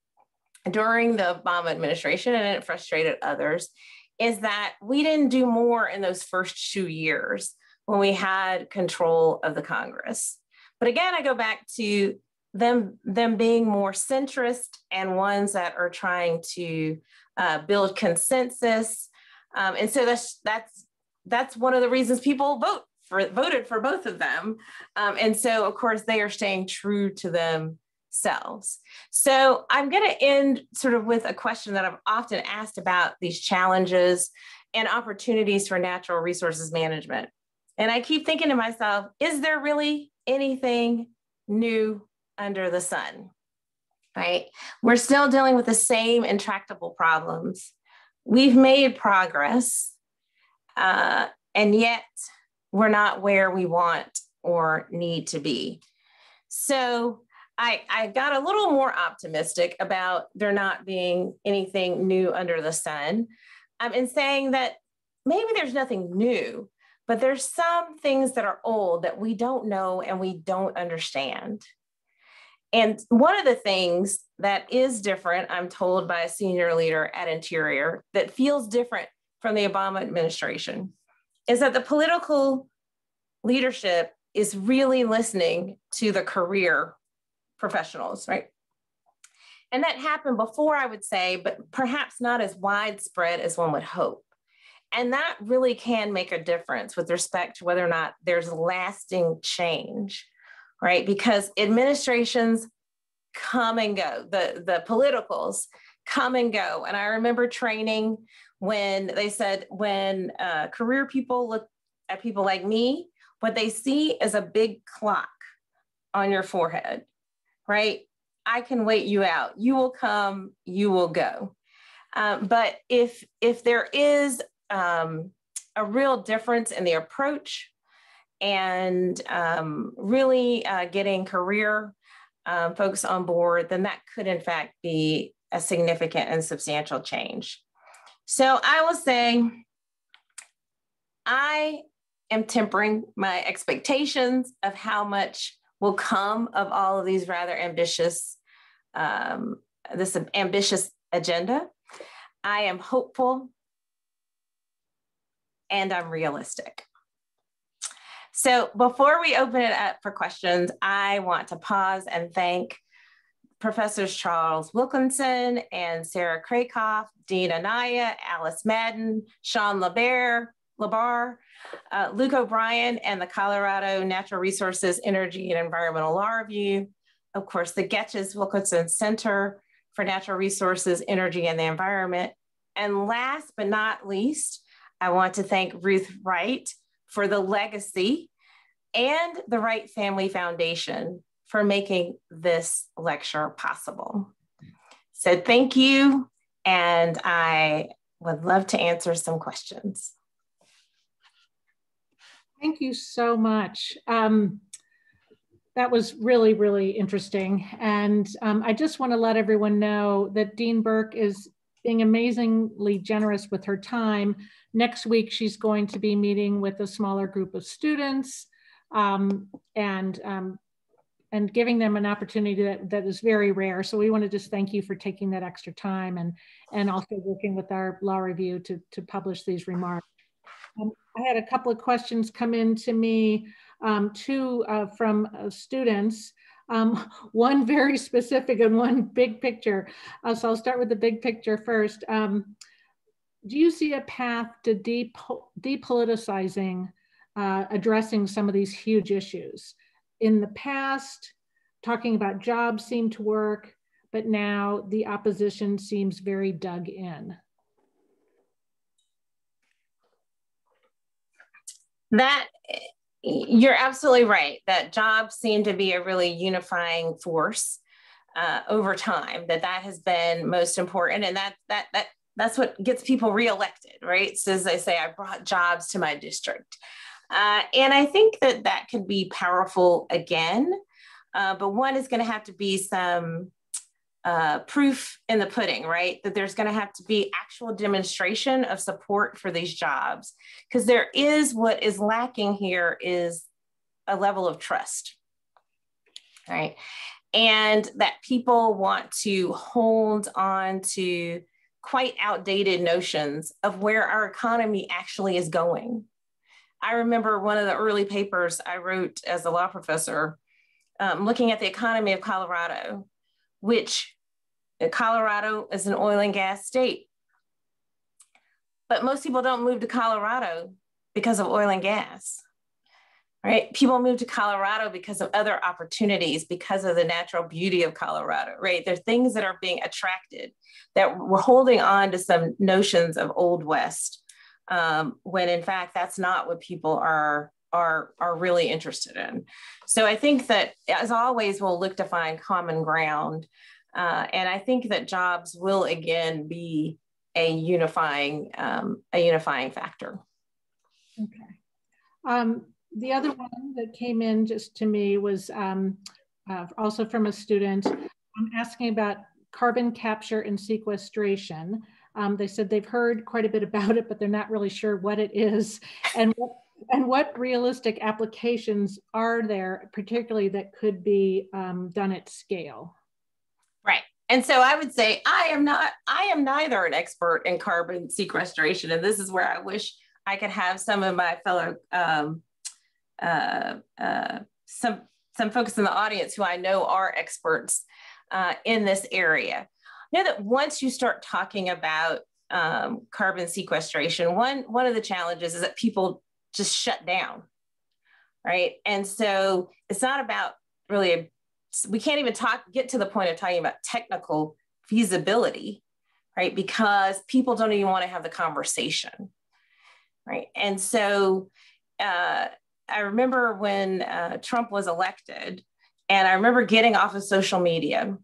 Speaker 5: during the Obama administration, and it frustrated others, is that we didn't do more in those first 2 years when we had control of the Congress. But again, I go back to them being more centrist and ones that are trying to build consensus. And so that's one of the reasons people voted for both of them. And so, of course, they are staying true to themselves. So I'm going to end sort of with a question that I've often asked about these challenges and opportunities for natural resources management. And I keep thinking to myself, is there really anything new under the sun, right? We're still dealing with the same intractable problems. We've made progress, and yet we're not where we want or need to be. So I got a little more optimistic about there not being anything new under the sun, in saying that maybe there's nothing new, but there's some things that are old that we don't know and we don't understand. And one of the things that is different, I'm told by a senior leader at Interior, that feels different from the Obama administration, is that the political leadership is really listening to the career professionals, right? And that happened before, I would say, but perhaps not as widespread as one would hope. And that really can make a difference with respect to whether or not there's lasting change, right? Because administrations come and go, the politicals come and go. And I remember training when they said, when career people look at people like me, what they see is a big clock on your forehead, right? I can wait you out. You will come, you will go. But if there is a real difference in the approach and really getting career folks on board, then that could in fact be a significant and substantial change. So I will say, I am tempering my expectations of how much will come of all of these rather ambitious, this ambitious agenda. I am hopeful and I'm realistic. So before we open it up for questions, I want to pause and thank Professors Charles Wilkinson and Sarah Kraykoff, Dean Anaya, Alice Madden, Sean LaBar, Luke O'Brien, and the Colorado Natural Resources, Energy, and Environmental Law Review. Of course, the Getches Wilkinson Center for Natural Resources, Energy, and the Environment. And last but not least, I want to thank Ruth Wright for the legacy and the Wright Family Foundation for making this lecture possible. So thank you, and I would love to answer some questions.
Speaker 1: Thank you so much. That was really, really interesting. And I just want to let everyone know that Dean Burke is being amazingly generous with her time. Next week, she's going to be meeting with a smaller group of students and giving them an opportunity that is very rare. So we want to just thank you for taking that extra time and also working with our law review to publish these remarks. I had a couple of questions come in to me, two from students, one very specific and one big picture. So I'll start with the big picture first. Do you see a path to depoliticizing, addressing some of these huge issues? In the past, talking about jobs seemed to work, but now the opposition seems very dug in.
Speaker 5: That, you're absolutely right, that jobs seem to be a really unifying force over time, that has been most important. And that's what gets people reelected, right? So as they say, I brought jobs to my district. And I think that could be powerful again, but one is going to have to be some proof in the pudding, right? That there's going to have to be actual demonstration of support for these jobs, because there is, what is lacking here is a level of trust, right? And that people want to hold on to quite outdated notions of where our economy actually is going. I remember one of the early papers I wrote as a law professor, looking at the economy of Colorado, which Colorado is an oil and gas state. But most people don't move to Colorado because of oil and gas, right? People move to Colorado because of other opportunities, because of the natural beauty of Colorado, right? There are things that are being attracted, that we're holding on to some notions of Old West, when in fact, that's not what people are really interested in. So I think that, as always, we'll look to find common ground. And I think that jobs will again be a unifying factor.
Speaker 1: Okay. The other one that came in just to me was also from a student asking about carbon capture and sequestration. They said they've heard quite a bit about it, but they're not really sure what it is and what realistic applications are there, particularly that could be done at scale.
Speaker 5: Right. And so I would say I am neither an expert in carbon sequestration. And this is where I wish I could have some of my fellow, some folks in the audience who I know are experts. in this area. I know that once you start talking about carbon sequestration, one of the challenges is that people just shut down, right? And so it's not about really, we can't even get to the point of talking about technical feasibility, right? Because people don't even want to have the conversation, right? And so I remember when Trump was elected, and I remember getting off of social media,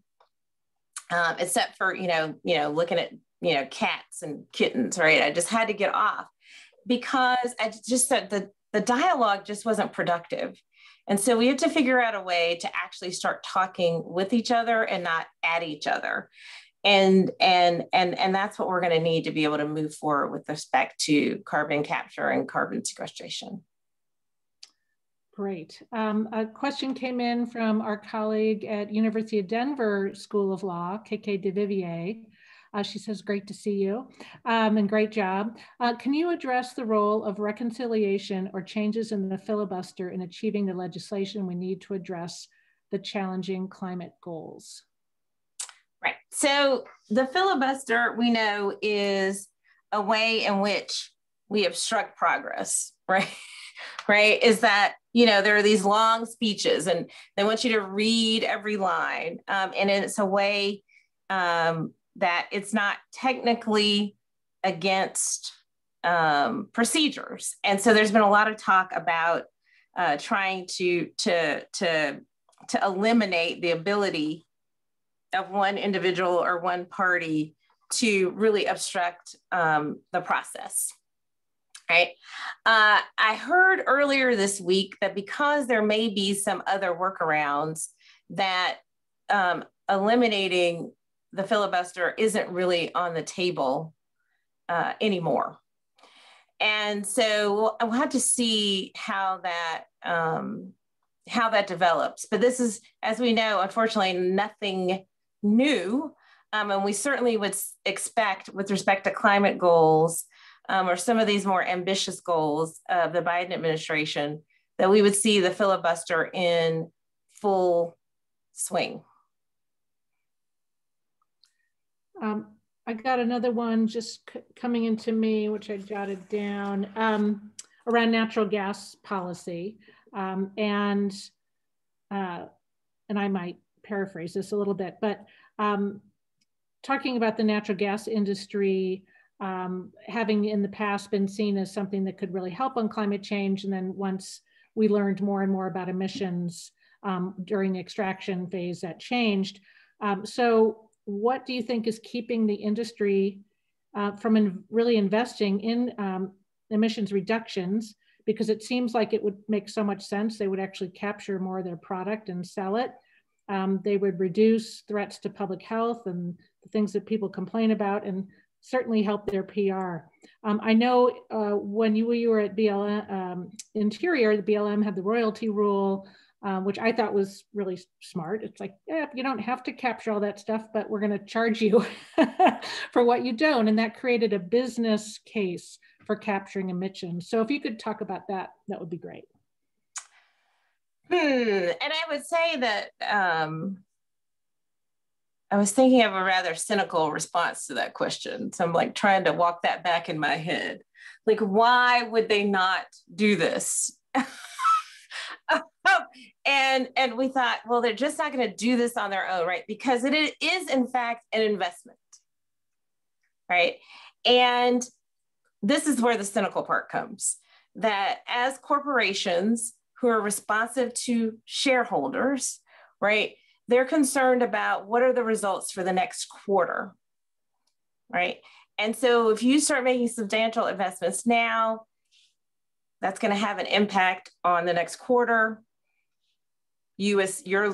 Speaker 5: except for, looking at, cats and kittens, right? I just had to get off because I just said the dialogue just wasn't productive. And so we have to figure out a way to actually start talking with each other and not at each other. And that's what we're going to need to be able to move forward with respect to carbon capture and carbon sequestration.
Speaker 1: Great. A question came in from our colleague at University of Denver School of Law, KK DeVivier. She says, great to see you and great job. Can you address the role of reconciliation or changes in the filibuster in achieving the legislation we need to address the challenging climate goals?
Speaker 5: Right. So the filibuster, we know, is a way in which we obstruct progress, right? Right? Is that, there are these long speeches and they want you to read every line. And it's a way that it's not technically against procedures. And so there's been a lot of talk about trying to eliminate the ability of one individual or one party to really obstruct the process. Right. I heard earlier this week that because there may be some other workarounds, that eliminating the filibuster isn't really on the table anymore. And so we'll have to see how that develops. But this is, as we know, unfortunately, nothing new. And we certainly would expect, with respect to climate goals, or some of these more ambitious goals of the Biden administration, that we would see the filibuster in full swing.
Speaker 1: I got another one just coming into me, which I jotted down, around natural gas policy. And I might paraphrase this a little bit, but talking about the natural gas industry, having in the past been seen as something that could really help on climate change. And then once we learned more and more about emissions during the extraction phase, that changed. So what do you think is keeping the industry from really investing in emissions reductions? Because it seems like it would make so much sense. They would actually capture more of their product and sell it. They would reduce threats to public health and the things that people complain about, and certainly help their PR. I know when we were at BLM Interior, the BLM had the royalty rule, which I thought was really smart. It's like, yeah, you don't have to capture all that stuff, but we're going to charge you for what you don't. And that created a business case for capturing emissions. So if you could talk about that, that would be great.
Speaker 5: And I would say that I was thinking of a rather cynical response to that question. So I'm like trying to walk that back in my head. Like, why would they not do this? And we thought, well, they're just not going to do this on their own, right? Because it is, in fact, an investment, right? And this is where the cynical part comes, that as corporations who are responsive to shareholders, right, they're concerned about what are the results for the next quarter, right? And so if you start making substantial investments now, that's going to have an impact on the next quarter. Your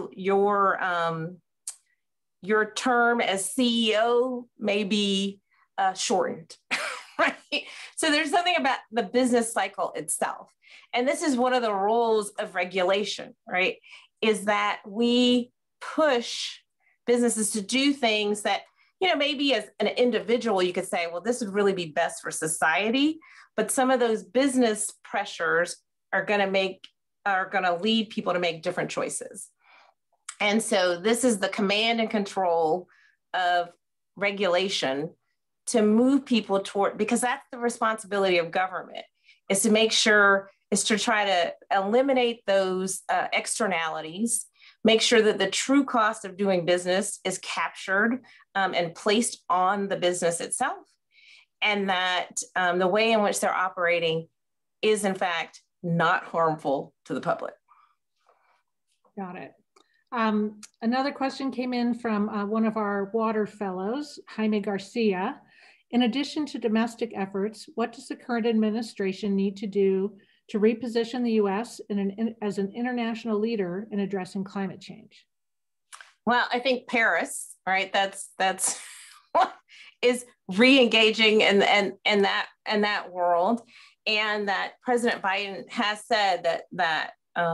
Speaker 5: term as CEO may be shortened, right? So there's something about the business cycle itself. And this is one of the roles of regulation, right? Is that we push businesses to do things that, maybe as an individual, you could say, well, this would really be best for society. But some of those business pressures are going to lead people to make different choices. And so this is the command and control of regulation to move people toward, because that's the responsibility of government, is to make sure, is to try to eliminate those externalities, make sure that the true cost of doing business is captured and placed on the business itself, and that the way in which they're operating is in fact not harmful to the public.
Speaker 1: Got it. Another question came in from one of our water fellows, Jaime Garcia. In addition to domestic efforts, what does the current administration need to do to reposition the US as an international leader in addressing climate change?
Speaker 5: Well, I think Paris, right? That's what is re-engaging in that world, and that President Biden has said that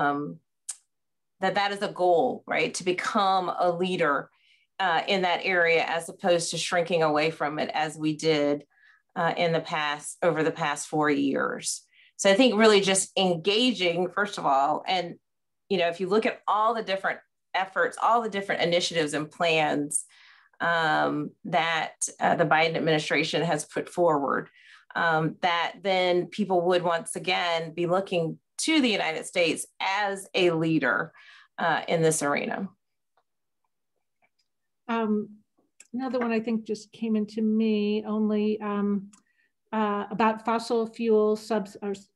Speaker 5: is a goal, right? To become a leader in that area, as opposed to shrinking away from it as we did over the past 4 years. So I think really just engaging, first of all, and if you look at all the different efforts, all the different initiatives and plans that the Biden administration has put forward, that then people would once again be looking to the United States as a leader in this arena.
Speaker 1: Another one I think just came into me only about fossil fuel subsidies.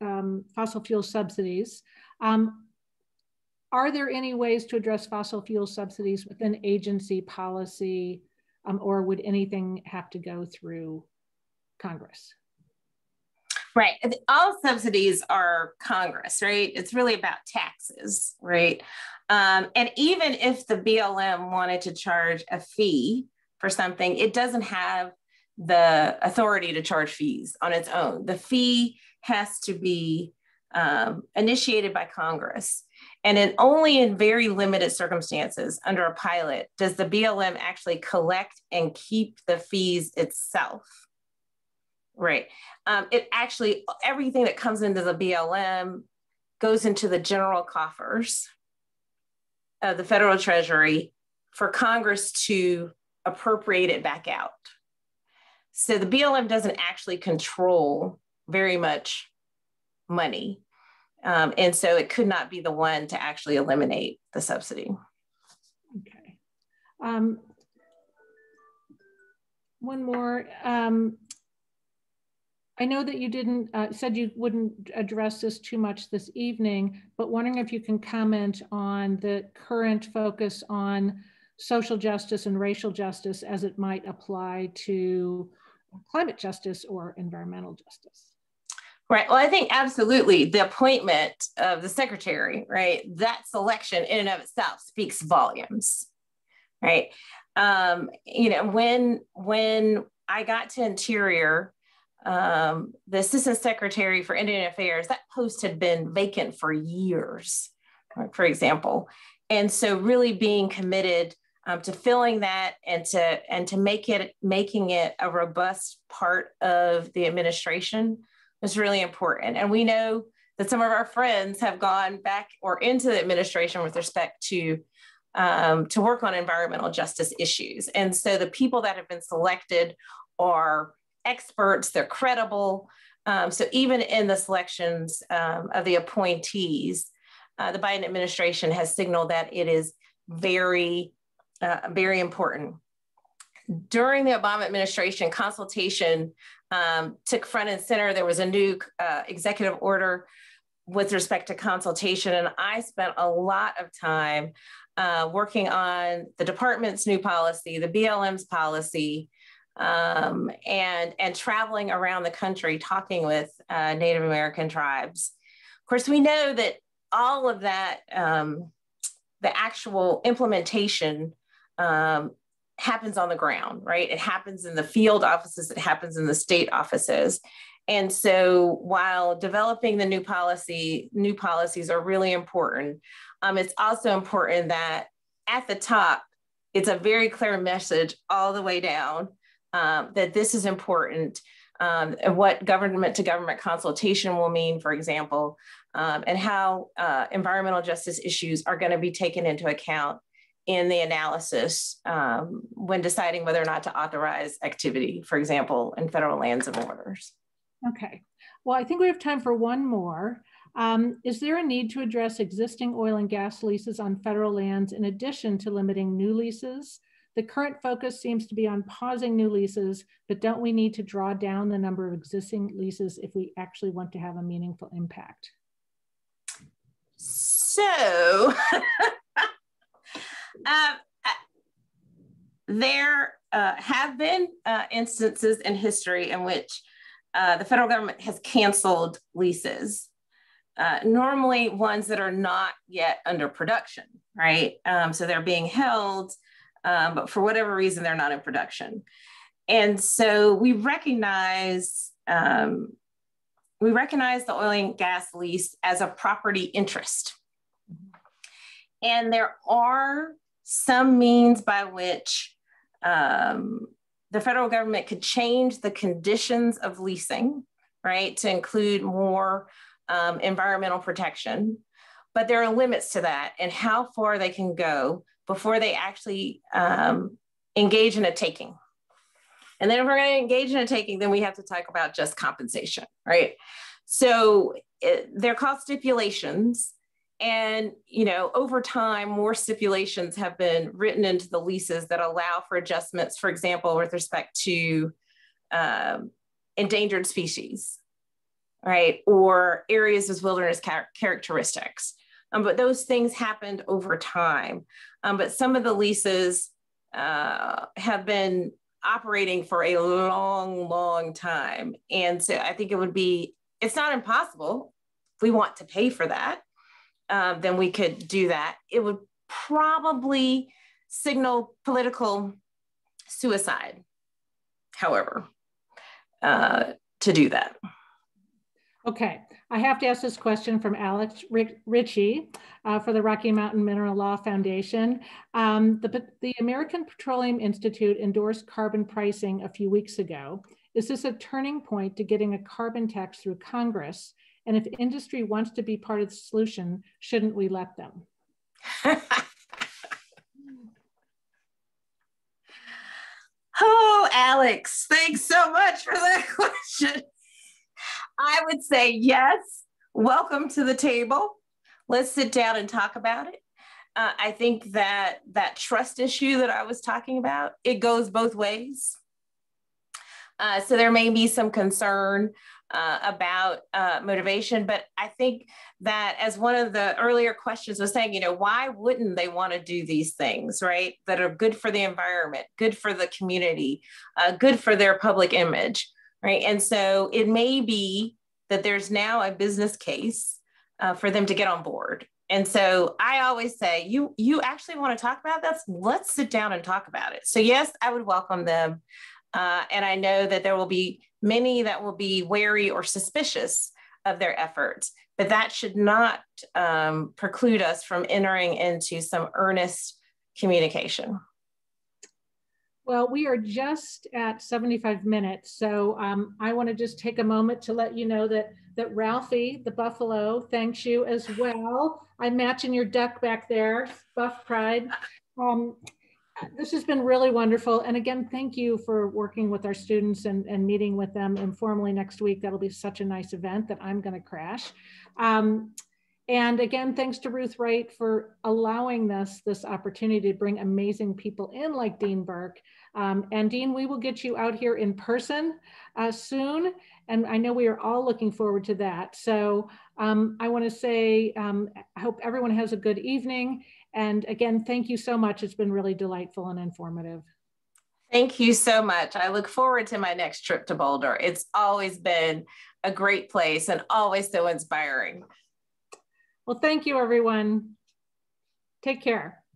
Speaker 1: Are there any ways to address fossil fuel subsidies within agency policy, or would anything have to go through Congress?
Speaker 5: Right. All subsidies are Congress, right? It's really about taxes, right? And even if the BLM wanted to charge a fee for something, it doesn't have the authority to charge fees on its own. The fee has to be initiated by Congress. And only in very limited circumstances under a pilot does the BLM actually collect and keep the fees itself. Right. It actually, everything that comes into the BLM goes into the general coffers of the federal treasury for Congress to appropriate it back out. So the BLM doesn't actually control very much money. And so it could not be the one to actually eliminate the subsidy.
Speaker 1: Okay. One more. I know that you didn't, said you wouldn't address this too much this evening, but wondering if you can comment on the current focus on social justice and racial justice as it might apply to climate justice or environmental justice.
Speaker 5: Right. Well, I think absolutely the appointment of the secretary, right, that selection in and of itself speaks volumes, right? When I got to Interior, the Assistant Secretary for Indian Affairs, that post had been vacant for years, for example. And so really being committed to filling that and to making it a robust part of the administration was really important. And we know that some of our friends have gone back or into the administration with respect to work on environmental justice issues. And so the people that have been selected are experts, they're credible. So even in the selections of the appointees, the Biden administration has signaled that it is very, very important. During the Obama administration, consultation took front and center. There was a new executive order with respect to consultation, and I spent a lot of time working on the department's new policy, the BLM's policy, and traveling around the country talking with Native American tribes. Of course, we know that all of that, the actual implementation happens on the ground, right? It happens in the field offices, it happens in the state offices. And so while developing the new policies are really important, it's also important that at the top, it's a very clear message all the way down that this is important, and what government to government consultation will mean, for example, and how environmental justice issues are going to be taken into account in the analysis when deciding whether or not to authorize activity, for example, in federal lands and waters.
Speaker 1: Okay, well, I think we have time for one more. Is there a need to address existing oil and gas leases on federal lands in addition to limiting new leases? The current focus seems to be on pausing new leases, but don't we need to draw down the number of existing leases if we actually want to have a meaningful impact?
Speaker 5: So there have been instances in history in which the federal government has canceled leases, normally ones that are not yet under production, right? So they're being held, but for whatever reason, they're not in production. And so we recognize the oil and gas lease as a property interest. And there are some means by which the federal government could change the conditions of leasing, right, to include more environmental protection. But there are limits to that and how far they can go before they actually engage in a taking. And then if we're going to engage in a taking, then we have to talk about just compensation, right? So they're called stipulations. And, you know, over time, more stipulations have been written into the leases that allow for adjustments, for example, with respect to endangered species, right? Or areas with wilderness characteristics. But those things happened over time. But some of the leases have been operating for a long, long time. And so I think it's not impossible. If we want to pay for that, then we could do that. It would probably signal political suicide, however, to do that.
Speaker 1: Okay, I have to ask this question from Alex Ritchie for the Rocky Mountain Mineral Law Foundation. The American Petroleum Institute endorsed carbon pricing a few weeks ago. Is this a turning point to getting a carbon tax through Congress? And if industry wants to be part of the solution, shouldn't we let them?
Speaker 5: Oh, Alex, thanks so much for that question. I would say yes, welcome to the table. Let's sit down and talk about it. I think that trust issue that I was talking about, it goes both ways. So there may be some concern about motivation, but I think that as one of the earlier questions was saying, you know, why wouldn't they want to do these things, right? That are good for the environment, good for the community, good for their public image, right? And so it may be that there's now a business case for them to get on board. And so I always say, you actually want to talk about that? Let's sit down and talk about it. So yes, I would welcome them. And I know that there will be many that will be wary or suspicious of their efforts, but that should not preclude us from entering into some earnest communication.
Speaker 1: Well, we are just at 75 minutes. So I want to just take a moment to let you know that Ralphie, the buffalo, thanks you as well. I'm matching your duck back there, Buff Pride. This has been really wonderful. And again, thank you for working with our students and meeting with them informally next week. That'll be such a nice event that I'm going to crash. And again, thanks to Ruth Wright for allowing this opportunity to bring amazing people in like Dean Burke. And Dean, we will get you out here in person soon. And I know we are all looking forward to that. So I want to say, I hope everyone has a good evening. And again, thank you so much. It's been really delightful and informative.
Speaker 5: Thank you so much. I look forward to my next trip to Boulder. It's always been a great place and always so inspiring.
Speaker 1: Well, thank you, everyone. Take care.